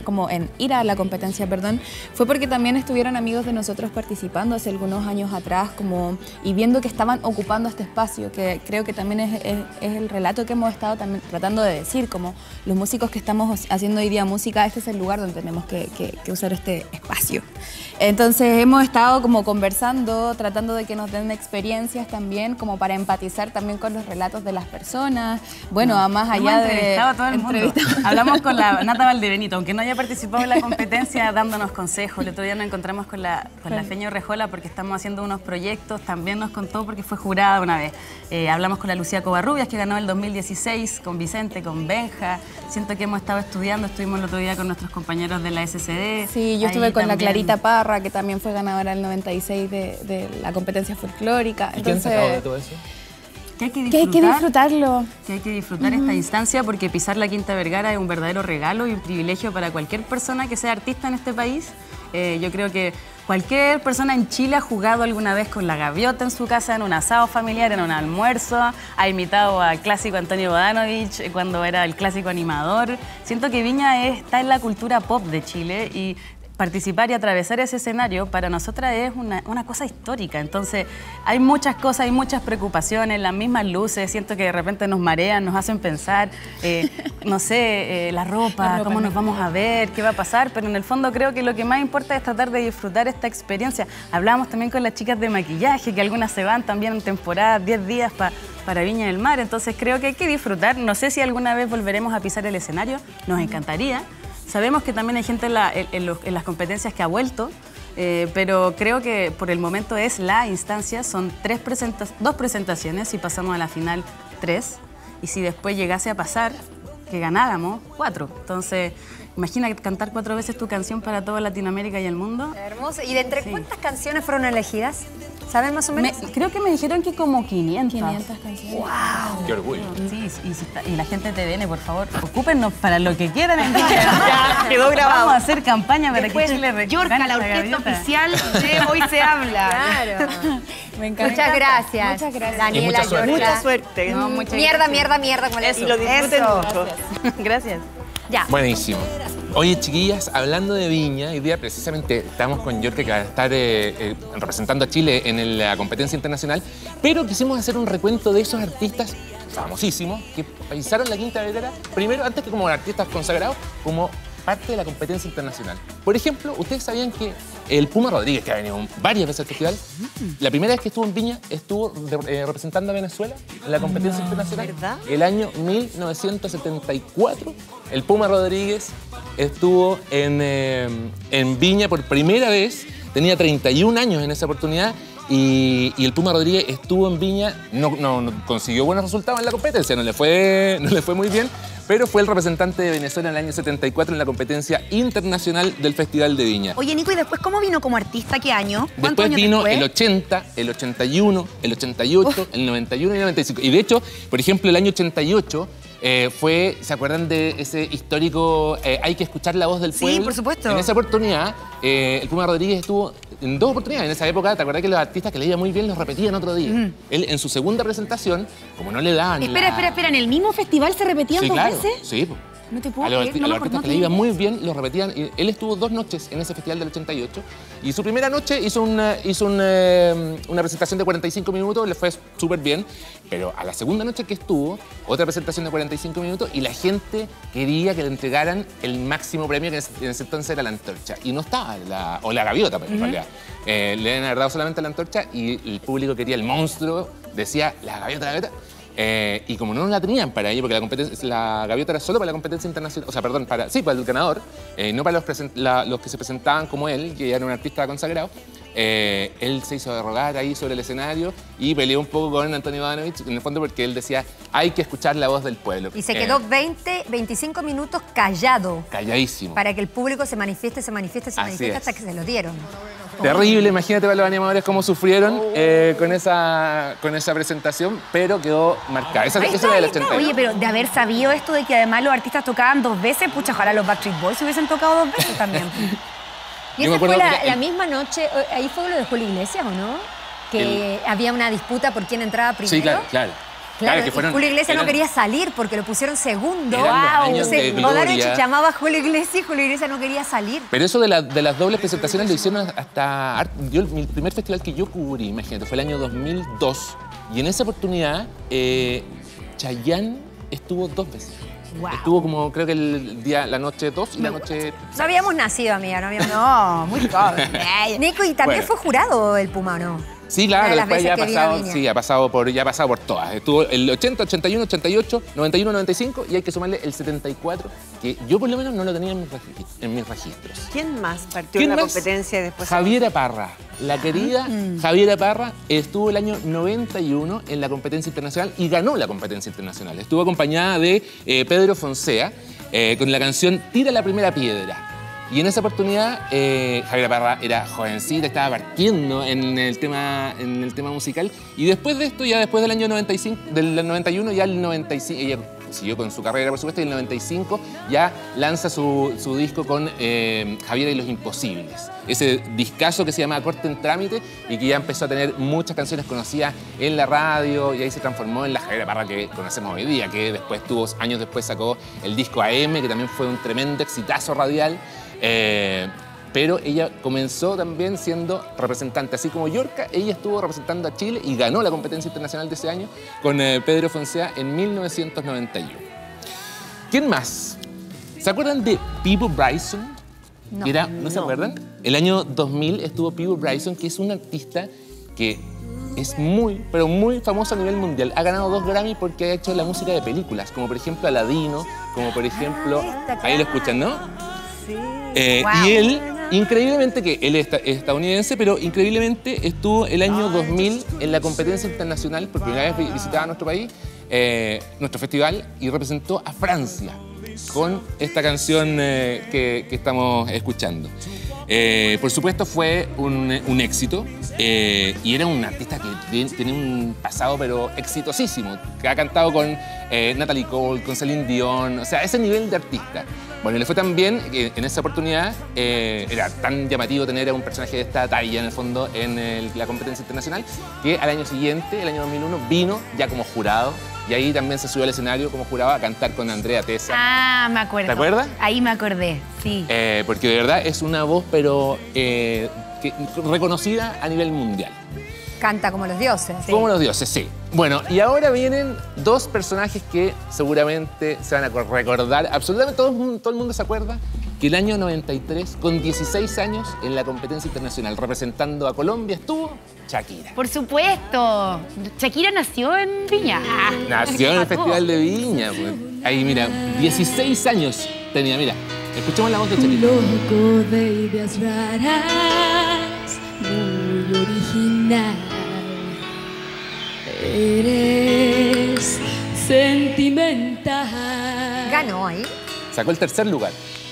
ir a la competencia, fue porque también estuvieron amigos de nosotros participando hace algunos años atrás y viendo que estaban ocupando este espacio, que creo que también es el relato que hemos estado también tratando de decir, como los músicos que estamos haciendo hoy día música, este es el lugar donde tenemos que usar este espacio. Entonces hemos estado como conversando, tratando de que nos den experiencias también, como para empatizar también con los relatos de las personas. Bueno, más allá de... entrevistado a todo el mundo. Hablamos con la Nata Valdebenito, aunque no haya participado en la competencia, dándonos consejos. El otro día nos encontramos con la Feña Rejola porque estamos haciendo unos proyectos, también nos contó porque fue jurada una vez. Hablamos con la Lucía Covarrubias, que ganó el 2016, con Vicente, con Benja. Siento que hemos estado estudiando, estuvimos el otro día con nuestros compañeros de la SCD. Sí, yo estuve con la Clarita Parra, que también fue ganadora el 96 de la competencia folclórica. ¿Y quién sacó de todo eso? Que hay que disfrutarlo. Que hay que disfrutar esta instancia, porque pisar la Quinta Vergara es un verdadero regalo y un privilegio para cualquier persona que sea artista en este país. Yo creo que cualquier persona en Chile ha jugado alguna vez con la gaviota en su casa, en un asado familiar, en un almuerzo, ha imitado al clásico Antonio Bodanovich cuando era el clásico animador. Siento que Viña está en la cultura pop de Chile, y participar y atravesar ese escenario para nosotras es una cosa histórica. Entonces hay muchas cosas, hay muchas preocupaciones, las mismas luces, siento que de repente nos marean, nos hacen pensar, no sé, la ropa, cómo nos vamos a ver, qué va a pasar, pero en el fondo creo que lo que más importa es tratar de disfrutar esta experiencia. Hablábamos también con las chicas de maquillaje, que algunas se van también en temporada, 10 días para Viña del Mar, entonces creo que hay que disfrutar. No sé si alguna vez volveremos a pisar el escenario, nos encantaría. Sabemos que también hay gente en las competencias que ha vuelto, pero creo que por el momento es la instancia, son 2 presentaciones y pasamos a la final 3, y si después llegase a pasar, que ganáramos 4. Entonces, imagina cantar 4 veces tu canción para toda Latinoamérica y el mundo. Hermoso. ¿Y de entre cuántas canciones fueron elegidas? ¿Saben más o menos? Creo que me dijeron que como 500. 500 canciones. Qué orgullo. Sí, y la gente de TVN, por favor, ocúpennos para lo que quieran en Viña. Ya, quedó grabado. Vamos a hacer campaña para Después, que Chile Yorka, gane la esta orquesta gaviota. oficial de Hoy Se Habla. Claro. Me encanta. Muchas gracias. Muchas gracias. Daniela, Y mucha suerte. Yorka. Mucha suerte. No, muchas Mierda, gracias. mierda, mierda. Como le Y lo disfruten mucho. Gracias. Ya. Buenísimo. Oye, chiquillas, hablando de Viña, hoy día precisamente estamos con Yorka, que va a estar representando a Chile en la competencia internacional, pero quisimos hacer un recuento de esos artistas famosísimos que pisaron la quinta vereda, primero, antes que como artistas consagrados, como parte de la competencia internacional. Por ejemplo, ¿ustedes sabían que el Puma Rodríguez, que ha venido varias veces al festival, la primera vez que estuvo en Viña estuvo representando a Venezuela en la competencia internacional? ¿Verdad? El año 1974, el Puma Rodríguez estuvo en Viña por primera vez, tenía 31 años en esa oportunidad, y el Puma Rodríguez estuvo en Viña, no consiguió buenos resultados en la competencia, no le fue muy bien, pero fue el representante de Venezuela en el año 74 en la competencia internacional del Festival de Viña. Oye, Nico, ¿y después cómo vino como artista? ¿Qué año? ¿Cuántos Después años vino después? el 80, el 81, el 88, el 91 y el 95. Y de hecho, por ejemplo, el año 88 ¿se acuerdan de ese histórico Hay que escuchar la voz del pueblo? Sí, por supuesto. En esa oportunidad, el Puma Rodríguez estuvo en 2 oportunidades. En esa época, ¿te acuerdas que los artistas que le iba muy bien los repetían otro día? Él, en su segunda presentación, como no le daban Espera, ¿en el mismo festival se repetían Sí, dos claro. veces? Sí, po. No te puedo A los creer, no me artistas que le iba muy bien los repetían. Él estuvo 2 noches en ese festival del 88 y su primera noche hizo una presentación de 45 minutos, le fue súper bien, pero a la segunda noche que estuvo, otra presentación de 45 minutos y la gente quería que le entregaran el máximo premio, que en ese entonces era la antorcha. Y no estaba, o la gaviota, en realidad. Le habían dado solamente la antorcha y el público quería el monstruo, decía la gaviota, la gaviota. Y como no la tenían para ello, porque la gaviota era solo para la competencia internacional, o sea, perdón, para el ganador, no para los que se presentaban como él, que ya era un artista consagrado, él se hizo derrogar ahí sobre el escenario y peleó un poco con Antonio Ivanovich, en el fondo porque él decía, hay que escuchar la voz del pueblo. Y se quedó 25 minutos callado. Calladísimo. Para que el público se manifieste hasta que se lo dieron. Terrible, imagínate para los animadores cómo sufrieron con esa presentación, pero quedó marcada. Esa era del 80. Oye, pero de haber sabido esto de que además los artistas tocaban 2 veces, pucha, ojalá los Backstreet Boys se hubiesen tocado 2 veces también. Y Yo me esa fue acuerdo que la misma noche, ahí fue lo de Julio Iglesias, ¿o no? Que había una disputa por quién entraba primero. Sí, claro. Claro, que y Julio Iglesias no quería salir porque lo pusieron segundo. Eran los años de Bodanovich gloria. llamaba a Julio Iglesias y Julio Iglesias no quería salir. Pero eso de las dobles presentaciones lo hicieron hasta... Mi primer festival que yo cubrí, imagínate, fue el año 2002. Y en esa oportunidad, Chayanne estuvo 2 veces. Wow. Estuvo como, creo que la noche 2 y la noche... No habíamos nacido, amiga, no habíamos. No, muy joven. Nico, y también Bueno. fue jurado el Puma, ¿no? Sí, claro, Una de las después ya ha veces que vino a pasado, Viña. sí, ya ha pasado por todas. Estuvo el 80, 81, 88, 91, 95 y hay que sumarle el 74, que yo por lo menos no lo tenía en mis registros. ¿Quién más partió en la competencia y después? Javiera Parra. La querida Javiera Parra estuvo el año 91 en la competencia internacional y ganó la competencia internacional. Estuvo acompañada de Pedro Fonsea con la canción Tira la primera piedra. Y en esa oportunidad, Javiera Parra era jovencita, estaba partiendo en el tema musical. Y después de esto, ya después del año 95, del 91, ya el 95, ella siguió con su carrera, por supuesto, y en el 95 ya lanza su disco con Javiera y los Imposibles. Ese discazo que se llama Corte en Trámite y que ya empezó a tener muchas canciones conocidas en la radio y ahí se transformó en la Javiera Parra que conocemos hoy día, que años después sacó el disco AM, que también fue un tremendo exitazo radial. Pero ella comenzó también siendo representante, así como Yorka, ella estuvo representando a Chile y ganó la competencia internacional de ese año con Pedro Fonsea en 1991. ¿Quién más? ¿Se acuerdan de Peabo Bryson? ¿No se acuerdan? El año 2000 estuvo Peabo Bryson, que es un artista que es muy, pero muy famoso a nivel mundial. Ha ganado 2 Grammy porque ha hecho la música de películas, como por ejemplo Aladino, como por ejemplo... Ahí lo escuchan, ¿no? Sí. Y él, increíblemente, que él es estadounidense, pero increíblemente estuvo el año 2000 en la competencia internacional, por primera vez visitaba nuestro país, nuestro festival, y representó a Francia con esta canción que estamos escuchando. Por supuesto fue un éxito y era un artista que tiene un pasado pero exitosísimo, que ha cantado con Natalie Cole, con Celine Dion, o sea, ese nivel de artista. Bueno, le fue tan bien que en esa oportunidad era tan llamativo tener a un personaje de esta talla en el fondo en la competencia internacional que al año siguiente, el año 2001, vino ya como jurado. Y ahí también se subió al escenario como jurado a cantar con Andrea Tessa. Ah, me acuerdo. ¿Te acuerdas? Ahí me acordé, sí. Porque de verdad es una voz, pero reconocida a nivel mundial. Canta como los dioses. Como los dioses, sí. Bueno, y ahora vienen dos personajes que seguramente se van a recordar. Absolutamente todo el mundo se acuerda que el año 93, con 16 años, en la competencia internacional, representando a Colombia, estuvo Shakira. Por supuesto. Shakira nació en Viña. Nació en el Festival de Viña. Pues. Ahí, mira, 16 años tenía, mira. Escuchemos la voz de Shakira. Loco de ideas raras, muy original. Eres sentimental. Ganó ahí. Sacó el tercer lugar.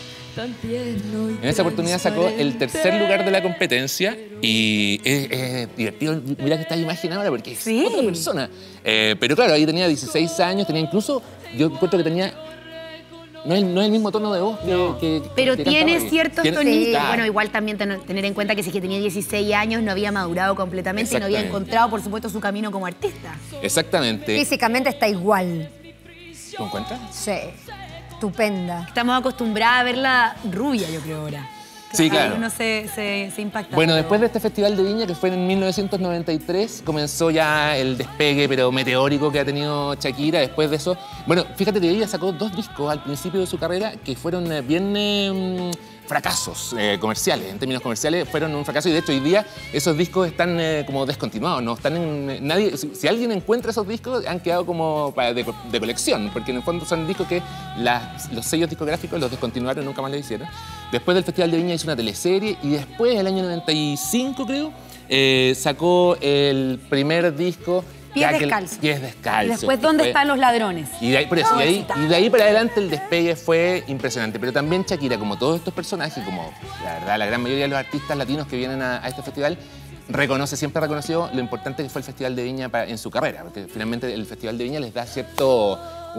En esa oportunidad sacó el tercer lugar de la competencia y es divertido. Mira que estás imaginando ahora porque es otra persona. Pero claro, ahí tenía 16 años, tenía incluso, yo encuentro que tenía, no es el mismo tono de voz pero que tiene cantaba. ciertos ¿Tiene? tonitos. Claro. Bueno, igual también tener en cuenta que si es que tenía 16 años no había madurado completamente y no había encontrado, por supuesto, su camino como artista. Exactamente. Físicamente está igual. ¿Lo encuentras? Sí. Estupenda. Estamos acostumbrados a verla rubia, yo creo, ahora. Sí, claro. Uno se impacta. Bueno, después de este Festival de Viña, que fue en 1993, comenzó ya el despegue, pero meteórico, que ha tenido Shakira. Después de eso, bueno, fíjate que ella sacó 2 discos al principio de su carrera que fueron bien fracasos comerciales. En términos comerciales fueron un fracaso y de hecho hoy día esos discos están como descontinuados, no están en nadie. Si alguien encuentra esos discos han quedado como de colección, porque en el fondo son discos que los sellos discográficos los descontinuaron, nunca más lo hicieron. Después del Festival de Viña hizo una teleserie y después, el año 95 creo, sacó el primer disco. Pies Descalzos. Pies Descalzos. Y después, ¿dónde están los ladrones? Y de ahí, por eso, y de ahí para adelante el despegue fue impresionante. Pero también Shakira, como todos estos personajes, como la verdad la gran mayoría de los artistas latinos que vienen a este festival, siempre ha reconocido lo importante que fue el Festival de Viña en su carrera, porque finalmente el Festival de Viña les da cierto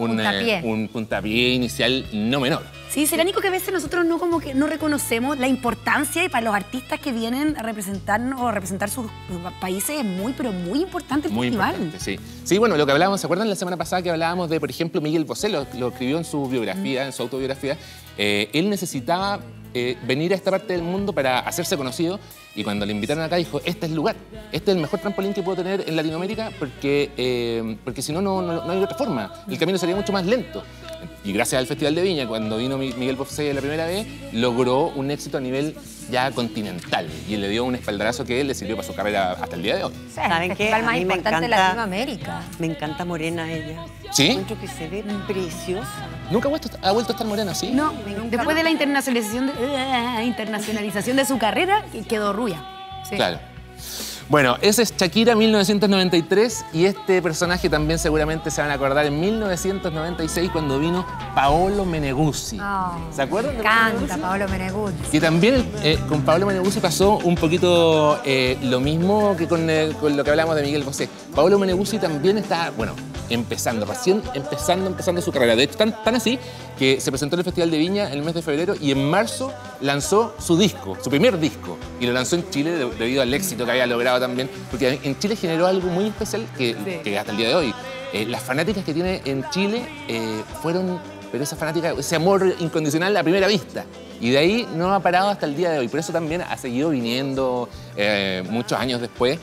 un puntapié inicial no menor. Sí, será, Nico, que a veces nosotros no reconocemos la importancia y para los artistas que vienen a representarnos o a representar sus países es muy, pero muy importante el festival. Importante, sí. Sí, bueno, lo que hablábamos, ¿se acuerdan la semana pasada que hablábamos de, por ejemplo, Miguel Bosé, lo escribió en su biografía, en su autobiografía? Él necesitaba venir a esta parte del mundo para hacerse conocido y cuando le invitaron acá dijo, este es el lugar, este es el mejor trampolín que puedo tener en Latinoamérica porque si no, no hay otra forma, el camino sería mucho más lento. Y gracias al Festival de Viña, cuando vino Miguel Bosé la primera vez, logró un éxito a nivel ya continental y le dio un espaldarazo que le sirvió para su carrera hasta el día de hoy. ¿Saben qué? El festival más importante de Latinoamérica. Me encanta morena ella. ¿Sí? Encuentro que se ve preciosa. ¿Nunca ha vuelto a estar morena, sí? No, después de la internacionalización de su carrera, quedó rubia. Sí. Claro. Bueno, ese es Shakira 1993 y este personaje también seguramente se van a acordar en 1996 cuando vino Paolo Meneguzzi. Oh, ¿Se acuerdan? Me encanta Paolo Meneguzzi. Que también con Paolo Meneguzzi pasó un poquito lo mismo que con lo que hablamos de Miguel Bosé. Paolo Meneguzzi también está, bueno, recién empezando su carrera. De hecho, tan así que se presentó en el Festival de Viña en el mes de febrero y en marzo lanzó su primer disco, y lo lanzó en Chile debido al éxito que había logrado también, porque en Chile generó algo muy especial que hasta el día de hoy. Las fanáticas que tiene en Chile fueron, pero esa fanática, ese amor incondicional a primera vista. Y de ahí no ha parado hasta el día de hoy. Por eso también ha seguido viniendo muchos años después.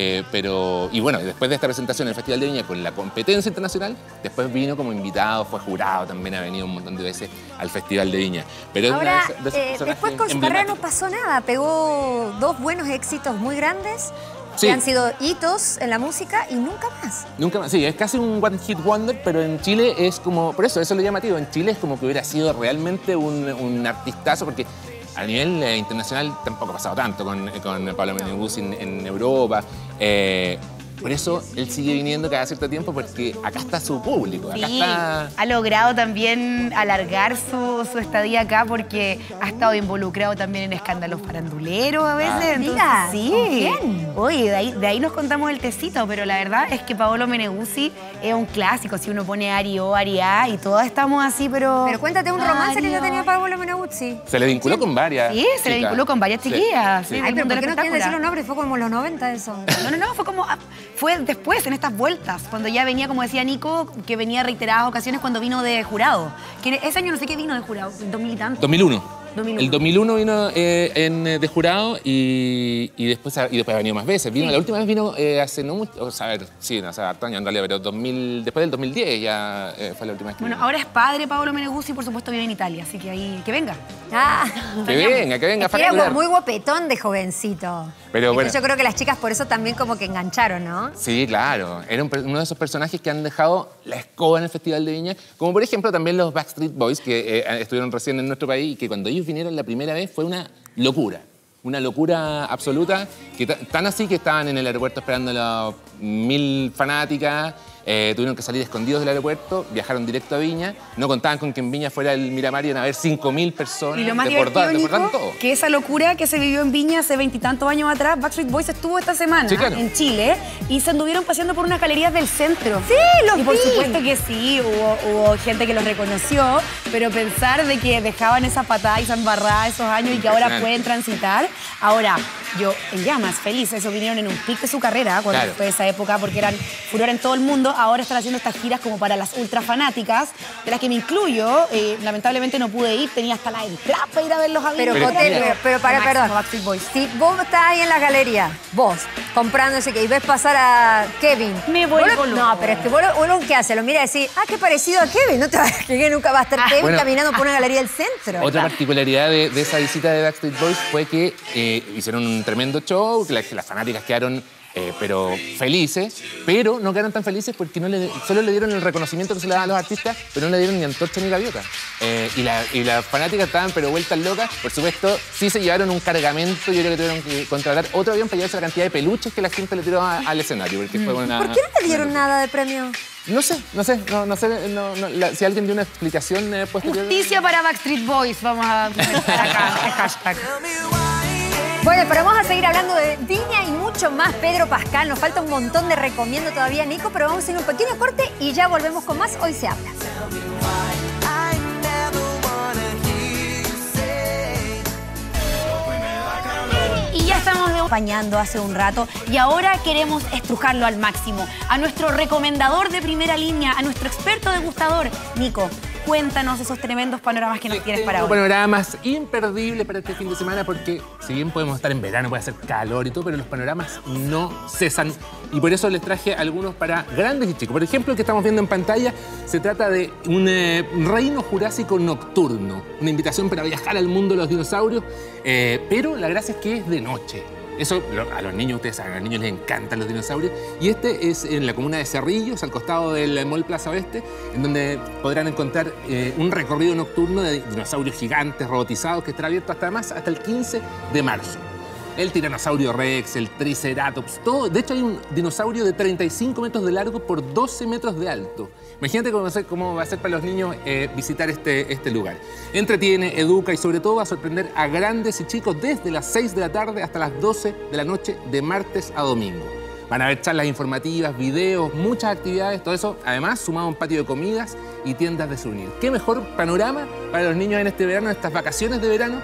Y bueno, después de esta presentación en el Festival de Viña con la competencia internacional, después vino como invitado, fue jurado, también ha venido un montón de veces al Festival de Viña. Pero ahora, es una de esas después con su carrera no pasó nada, pegó 2 buenos éxitos muy grandes. Sí. Que han sido hitos en la música y nunca más. Nunca más, sí, es casi un one hit wonder, pero en Chile es como, por eso lo llamativo, en Chile es como que hubiera sido realmente un artistazo, porque a nivel internacional tampoco ha pasado tanto con Paolo Meneguzzi en Europa, Por eso él sigue viniendo cada cierto tiempo, porque acá está su público. Acá Sí, está... ha logrado también alargar su estadía acá porque ha estado involucrado también en escándalos faranduleros a veces. Entonces, Mira, sí. ¿con quién? Oye, de ahí nos contamos el tecito, pero la verdad es que Paolo Meneguzzi es un clásico. Si uno pone Ari O, Ari A y todos estamos así, pero... Pero cuéntate un romance que yo tenía Paolo Meneguzzi. Se le vinculó con varias Sí, se le chicas. vinculó con varias chiquillas. Sí. Sí, Ay, del pero mundo ¿por qué del no quieren decir los espectáculo. nombres? Fue como en los 90 eso. No, fue después, en estas vueltas, cuando ya venía, como decía Nico, que venía reiteradas ocasiones cuando vino de jurado. Que ese año no sé qué vino de jurado, 2000 y tanto. 2001. 2001. El 2001 vino de jurado y después ha venido más veces. Vino, Sí. La última vez vino hace no mucho, o sea, a ver, sí, no, hace harto años en realidad, pero después del 2010 ya fue la última vez que Bueno, vino. ahora es padre Paolo Meneguzzi y por supuesto vive en Italia, así que ahí, que venga. Ah, Que venga, es que era facturar. muy guapetón de jovencito. Pero bueno. Yo creo que las chicas por eso también como que engancharon, ¿no? Sí, claro. Era uno de esos personajes que han dejado la escoba en el Festival de Viña, como por ejemplo también los Backstreet Boys, que estuvieron recién en nuestro país y que cuando ellos vinieron la primera vez fue una locura absoluta, que tan así que estaban en el aeropuerto esperando a las 1000 fanáticas, tuvieron que salir escondidos del aeropuerto, viajaron directo a Viña, no contaban con que en Viña fuera el Miramar y iban a haber 5000 personas. Y lo más divertido, desbordaron Nico, todo. que esa locura que se vivió en Viña hace 20 y tantos años atrás, Backstreet Boys estuvo esta semana Sí, claro. en Chile y se anduvieron paseando por unas galerías del centro. Sí, los Y por vi. supuesto que sí, hubo gente que los reconoció, pero pensar de que dejaban esa patada y esa embarrada esos años y que ahora Impresionante. pueden transitar. Ahora, yo en llamas, feliz, eso vinieron en un pic de su carrera cuando Claro. fue esa época porque eran furor en todo el mundo. Ahora están haciendo estas giras como para las ultra fanáticas, de las que me incluyo. Lamentablemente no pude ir, tenía hasta la entrada para ir a verlos a Pero, Viña. pero para, Máximo perdón. Backstreet Boys. Si vos estás ahí en la galería, vos, comprando ese que y ves pasar a Kevin. Me vuelvo vos loco. No, pero es que vos ¿qué hace? Lo mira y decís, qué parecido a Kevin. No te va, que nunca va a estar Kevin Bueno. caminando por una galería del centro. Otra particularidad de esa visita de Backstreet Boys fue que hicieron un tremendo show, que las fanáticas quedaron pero felices, pero no quedaron tan felices porque solo le dieron el reconocimiento que se le da a los artistas, pero no le dieron ni antorcha ni gaviota. Y las fanáticas estaban pero vueltas locas. Por supuesto, sí se llevaron un cargamento, yo creo que tuvieron que contratar otro avión para llevarse la cantidad de peluches que la gente le tiró al escenario. Porque fue una... ¿Por qué no te dieron nada de premio? No sé, si alguien dio una explicación posterior. Justicia para Backstreet Boys, vamos a comentar acá el hashtag. Bueno, pero vamos a seguir hablando de Viña y mucho más. Pedro Pascal, nos falta un montón de recomiendo todavía, Nico, pero vamos a ir un pequeño corte y ya volvemos con más Hoy se habla. Y ya estamos acompañando hace un rato y ahora queremos estrujarlo al máximo. A nuestro recomendador de primera línea, a nuestro experto degustador, Nico. Cuéntanos esos tremendos panoramas que nos tienes para Un hoy. panorama más imperdible para este fin de semana porque si bien podemos estar en verano, puede hacer calor y todo, pero los panoramas no cesan y por eso les traje algunos para grandes y chicos. Por ejemplo, el que estamos viendo en pantalla se trata de un reino jurásico nocturno, una invitación para viajar al mundo de los dinosaurios, pero la gracia es que es de noche. Eso a los niños, ustedes saben, a los niños les encantan los dinosaurios. Y este es en la comuna de Cerrillos, al costado del Mall Plaza Oeste, en donde podrán encontrar un recorrido nocturno de dinosaurios gigantes, robotizados, que estará abierto hasta el 15 de marzo. El tiranosaurio Rex, el Triceratops, todo. De hecho, hay un dinosaurio de 35 metros de largo por 12 metros de alto. Imagínate cómo va a ser para los niños visitar este lugar. Entretiene, educa y sobre todo va a sorprender a grandes y chicos desde las 6 de la tarde hasta las 12 de la noche de martes a domingo. Van a haber charlas informativas, videos, muchas actividades, todo eso, además sumado a un patio de comidas y tiendas de souvenir. ¿Qué mejor panorama para los niños en este verano, en estas vacaciones de verano,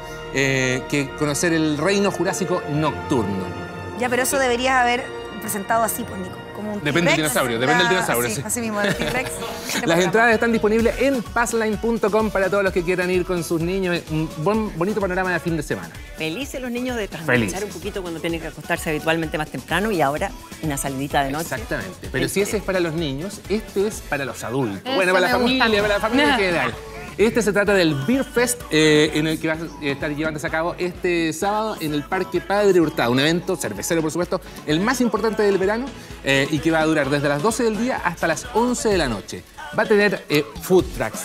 que conocer el reino jurásico nocturno? Ya, pero eso deberías haber presentado así, pues, Nico. Como un Depende del T-Rex. dinosaurio, depende del dinosaurio, Sí, sí. así mismo, el T-Rex. Las entradas están disponibles en passline.com para todos los que quieran ir con sus niños. Un bonito panorama de fin de semana. Felices los niños de trasnochar Felices. un poquito cuando tienen que acostarse habitualmente más temprano y ahora una salidita de noche. Exactamente. Pero si ese es para los niños, este es para los adultos. Ese Bueno, para la me gusta. familia, para la familia en general. Este se trata del Beer Fest, en el que va a estar llevándose a cabo este sábado en el Parque Padre Hurtado. Un evento cervecero, por supuesto, el más importante del verano y que va a durar desde las 12 del día hasta las 11 de la noche. Va a tener food trucks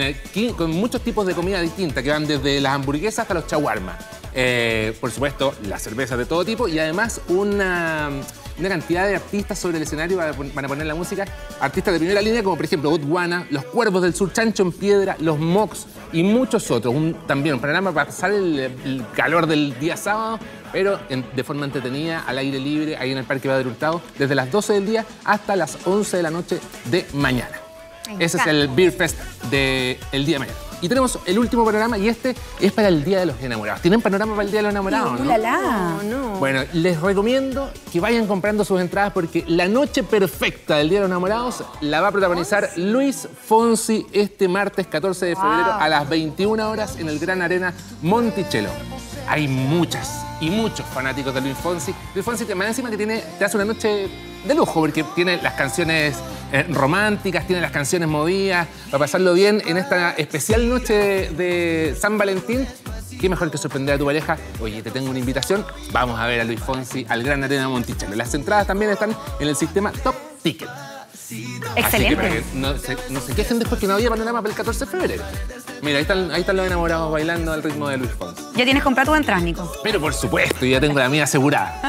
con muchos tipos de comida distinta, que van desde las hamburguesas hasta los shawarma. Por supuesto, las cervezas de todo tipo y además una cantidad de artistas sobre el escenario van a poner la música. Artistas de primera línea, como por ejemplo Botswana, Los Cuervos del Sur, Chancho en Piedra, Los Mox y muchos otros. También un programa para pasar el calor del día sábado, pero de forma entretenida, al aire libre, ahí en el Parque Padre Hurtado, desde las 12 del día hasta las 11 de la noche de mañana. Ese es el Beer Fest del día de mañana. Y tenemos el último panorama y este es para el Día de los Enamorados. ¿Tienen panorama para el Día de los Enamorados? No. Bueno, les recomiendo que vayan comprando sus entradas porque la noche perfecta del Día de los Enamorados la va a protagonizar Luis Fonsi este martes 14 de febrero a las 21 horas en el Gran Arena Monticello. Hay muchas y muchos fanáticos de Luis Fonsi. Luis Fonsi más encima que te hace una noche de lujo porque tiene las canciones románticas, tiene las canciones movidas, para pasarlo bien en esta especial noche de San Valentín. Qué mejor que sorprender a tu pareja. Oye, te tengo una invitación, vamos a ver a Luis Fonsi al Gran Arena Monticello. Las entradas también están en el sistema Top Ticket. Excelente. Así que no se quejen después que no había panorama para el 14 de febrero. Mira, ahí están los enamorados bailando al ritmo de Luis Fonsi. ¿Ya tienes comprado tu entrada, Nico? Pero por supuesto, ya tengo la mía asegurada.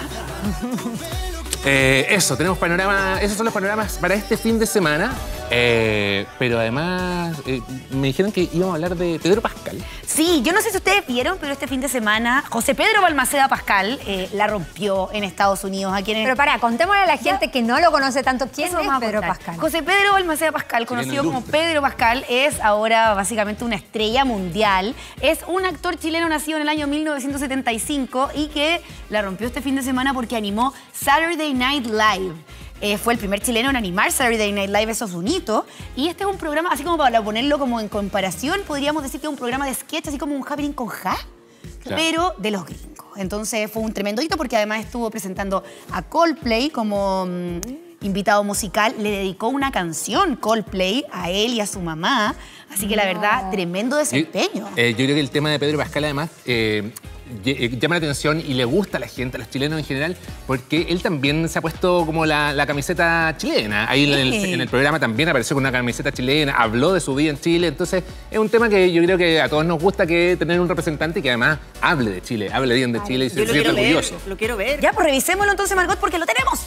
Eso, tenemos panorama. Esos son los panoramas para este fin de semana. Pero además, me dijeron que íbamos a hablar de Pedro Pascal. Sí, yo no sé si ustedes vieron, pero este fin de semana José Pedro Balmaceda Pascal la rompió en Estados Unidos. Pero pará, contémosle a la gente que no lo conoce tanto. ¿Quién es Pedro Pascal? José Pedro Balmaceda Pascal, conocido como Pedro Pascal, es ahora básicamente una estrella mundial. Es un actor chileno nacido en el año 1975 y que la rompió este fin de semana porque animó Saturday Night Live. Fue el primer chileno en animar Saturday Night Live, eso es un hito. Y este es un programa, así como para ponerlo como en comparación, podríamos decir que es un programa de sketch, así como un Happening con Ja, pero de los gringos. Entonces fue un tremendo hito porque además estuvo presentando a Coldplay como invitado musical. Le dedicó una canción Coldplay a él y a su mamá. Así que la verdad, tremendo desempeño. Yo creo que el tema de Pedro Pascal además llama la atención y le gusta a la gente, a los chilenos en general, porque él también se ha puesto como la camiseta chilena. Ahí en el programa también apareció con una camiseta chilena, habló de su vida en Chile. Entonces es un tema que yo creo que a todos nos gusta que tener un representante que además hable de Chile, hable bien de Chile y se sienta orgulloso. Lo quiero ver. Ya, pues revisémoslo entonces, Margot, porque lo tenemos.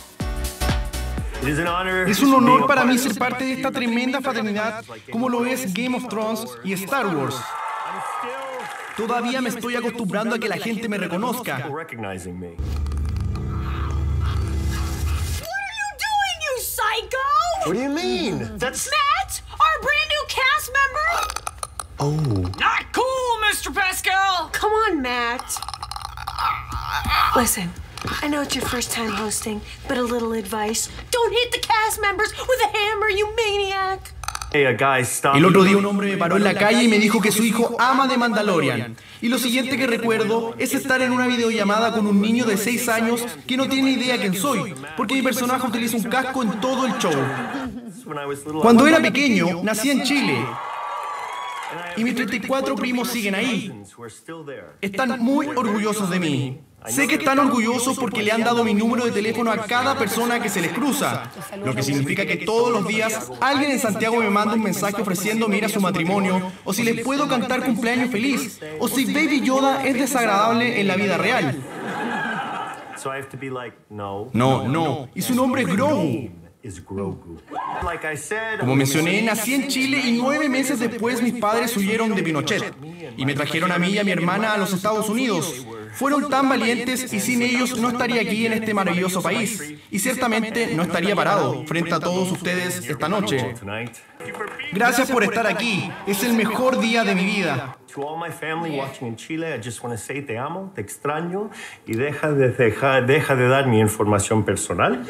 Es un honor para mí ser parte de esta tremenda fraternidad como lo es Game of Thrones y Star Wars. Todavía me estoy acostumbrando a que la gente me reconozca. What are you doing, you psycho? What do you mean? That's Matt, our brand new cast member. Oh. Not cool, Mr. Pascal. Come on, Matt. Listen, I know it's your first time hosting, but a little advice. Don't hit the cast members with a hammer, you maniac. El otro día un hombre me paró en la calle y me dijo que su hijo ama The Mandalorian. Y lo siguiente que recuerdo es estar en una videollamada con un niño de 6 años que no tiene idea quién soy, porque mi personaje utiliza un casco en todo el show. Cuando era pequeño, nací en Chile. Y mis 34 primos siguen ahí. Están muy orgullosos de mí. Sé que están orgullosos porque le han dado mi número de teléfono a cada persona que se les cruza, lo que significa que todos los días alguien en Santiago me manda un mensaje ofreciéndome ir a su matrimonio, o si les puedo cantar cumpleaños feliz, o si Baby Yoda es desagradable en la vida real. No, y su nombre es Grogu. Como mencioné, nací en Chile y 9 meses después mis padres huyeron de Pinochet y me trajeron a mí y a mi hermana a los Estados Unidos. Fueron tan valientes y sin ellos no estaría aquí en este maravilloso país y ciertamente no estaría parado frente a todos ustedes esta noche. Gracias por estar aquí, es el mejor día de mi vida. To all my family watching in Chile, I just want to say te amo, te extraño y deja de dar mi información personal.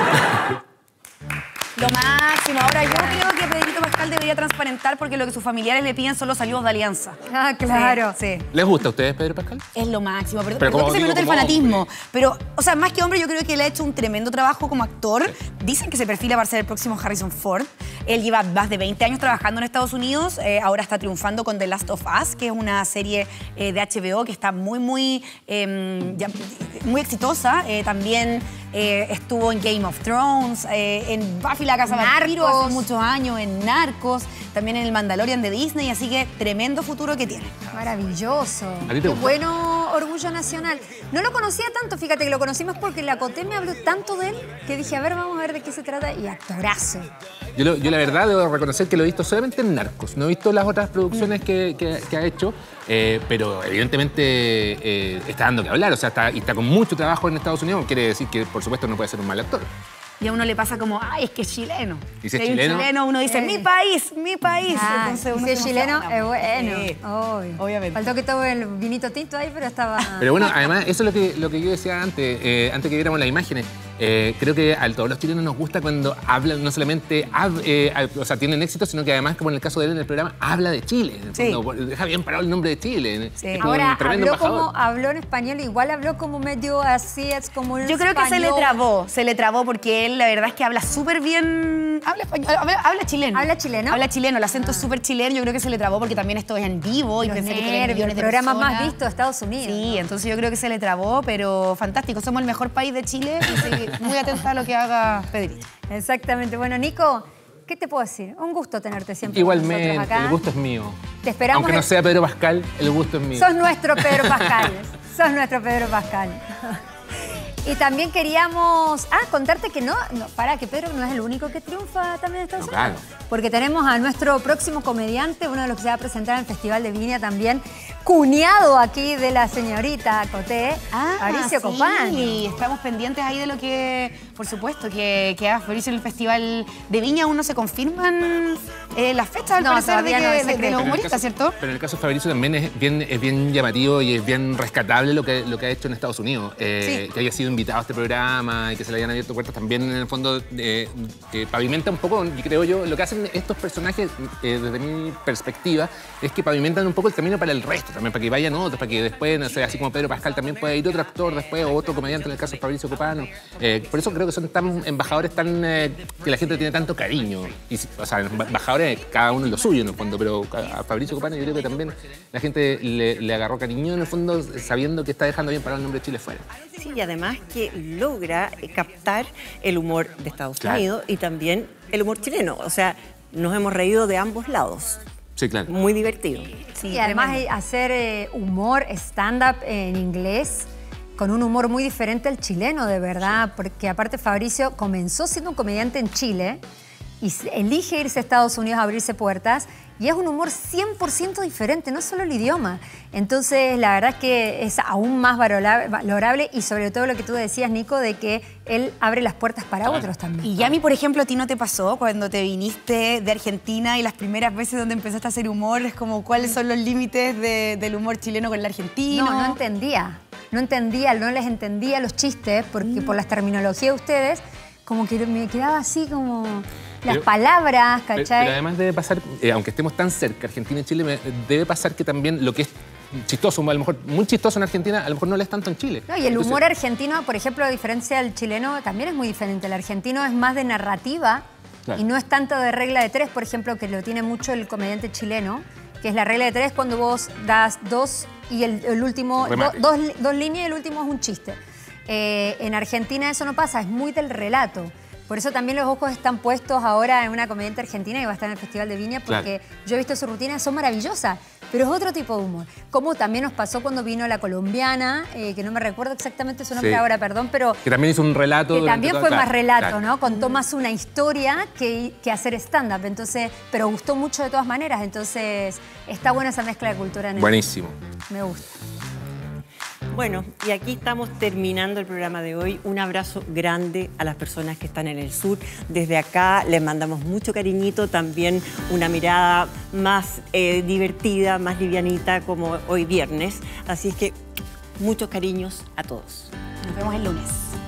Lo máximo. Ahora yo creo que Pedrito Pascal debería transparentar porque lo que sus familiares le piden son los saludos de alianza. Ah, claro. Sí. ¿Les gusta a ustedes Pedro Pascal? Es lo máximo. Pero como que se me nota el como fanatismo. hombre. Pero, o sea, más que hombre, yo creo que él ha hecho un tremendo trabajo como actor. Dicen que se perfila para ser el próximo Harrison Ford. Él lleva más de 20 años trabajando en Estados Unidos. Ahora está triunfando con The Last of Us, que es una serie de HBO que está muy exitosa. También estuvo en Game of Thrones, en Buffy la Casa de Vampiros hace muchos años, en Narcos, también en el Mandalorian de Disney, así que tremendo futuro que tiene. Maravilloso. ¿A ti te Qué gusta? bueno, orgullo nacional. No lo conocía tanto, fíjate que lo conocimos porque la Coté me habló tanto de él que dije, a ver, vamos a ver de qué se trata. Y actorazo. Yo la verdad debo reconocer que lo he visto solamente en Narcos. No he visto las otras producciones que ha hecho, pero evidentemente está dando que hablar. O sea, está con mucho trabajo en Estados Unidos. Quiere decir que, por supuesto, no puede ser un mal actor. Y a uno le pasa como, ay, es que es chileno. Y si es hay chileno, un chileno, uno dice, mi país. Entonces uno si es chileno, es bueno. Sí, obviamente. Faltó que todo el vinito tinto ahí, pero estaba... Pero bueno, además, eso es lo que yo decía antes que viéramos las imágenes. Creo que a todos los chilenos nos gusta cuando hablan, no solamente o sea, tienen éxito, sino que además, como en el caso de él en el programa, habla de Chile. Deja bien parado el nombre de Chile. Sí. Ahora, habló en español, igual habló como medio así, es como un Yo creo que se le trabó porque él, la verdad es que habla súper bien, habla español, habla chileno. ¿Habla chileno? Habla chileno, el acento es súper chileno, yo creo que se le trabó porque también esto es en vivo. Y pensé que el programa más visto de Estados Unidos. Sí, entonces yo creo que se le trabó, pero fantástico, somos el mejor país de Chile y sí, muy atenta a lo que haga Pedrito. Exactamente. Bueno, Nico, ¿qué te puedo decir? Un gusto tenerte siempre igualmente, con nosotros acá. El gusto es mío. Te esperamos. Aunque no sea Pedro Pascal, el gusto es mío. Sos nuestro Pedro Pascal. Sos nuestro Pedro Pascal. Y también queríamos contarte que que Pedro no es el único que triunfa también en Estados Unidos. Claro. Porque tenemos a nuestro próximo comediante, uno de los que se va a presentar en el Festival de Viña también, cuñado aquí de la señorita Coté, Fabricio Copano. Sí, estamos pendientes ahí de lo que, por supuesto, que haga Fabricio en el Festival de Viña. Aún no se confirman las fechas, al parecer, de los humoristas, ¿cierto? Pero en el caso de Fabricio también es bien llamativo y es bien rescatable lo que ha hecho en Estados Unidos. Que haya sido invitado a este programa y que se le hayan abierto puertas también, en el fondo, pavimenta un poco, creo yo, lo que hacen estos personajes, desde mi perspectiva, es que pavimentan un poco el camino para el resto, también para que vayan otros, para que después, no sé, así como Pedro Pascal también pueda ir otro actor después o otro comediante, en el caso de Fabricio Copano. Por eso creo que son tan embajadores que la gente tiene tanto cariño. O sea, embajadores cada uno en lo suyo, en el fondo, pero a Fabricio Copano yo creo que también la gente le agarró cariño, en el fondo, sabiendo que está dejando bien parado el nombre de Chile fuera. Sí, y además que logra captar el humor de Estados Unidos y también el humor chileno. O sea, nos hemos reído de ambos lados. Sí, claro. Muy divertido. Sí, y además hacer humor, stand-up en inglés, con un humor muy diferente al chileno, de verdad, porque aparte Fabricio comenzó siendo un comediante en Chile y elige irse a Estados Unidos a abrirse puertas, y es un humor 100% diferente, no solo el idioma. Entonces, la verdad es que es aún más valorable y sobre todo lo que tú decías, Nico, de que él abre las puertas para otros también. Y Yami, por ejemplo, ¿a ti no te pasó cuando te viniste de Argentina y las primeras veces donde empezaste a hacer humor, es como cuáles son los límites del humor chileno con el argentino? No entendía. No les entendía los chistes, porque por las terminologías de ustedes, como que me quedaba así como... Las palabras, ¿cachai? Pero además debe pasar, aunque estemos tan cerca, Argentina y Chile, debe pasar que también lo que es chistoso, a lo mejor muy chistoso en Argentina, a lo mejor no lo es tanto en Chile. No, y el humor argentino, por ejemplo, a diferencia del chileno, también es muy diferente. El argentino es más de narrativa y no es tanto de regla de tres, por ejemplo, que lo tiene mucho el comediante chileno, que es la regla de tres cuando vos das dos y el último, dos líneas y el último es un chiste. En Argentina eso no pasa, es muy del relato. Por eso también los ojos están puestos ahora en una comediante argentina que va a estar en el Festival de Viña, porque yo he visto su rutina, son maravillosas, pero es otro tipo de humor. Como también nos pasó cuando vino la colombiana, que no me recuerdo exactamente su nombre ahora, perdón, pero... Que también hizo un relato. Que también fue más relato, ¿no? Contó más una historia que hacer stand-up, entonces, pero gustó mucho de todas maneras, entonces está buena esa mezcla de cultura en el... Buenísimo. Me gusta. Bueno, y aquí estamos terminando el programa de hoy. Un abrazo grande a las personas que están en el sur. Desde acá les mandamos mucho cariñito, también una mirada más divertida, más livianita, como hoy viernes. Así es que muchos cariños a todos. Nos vemos el lunes.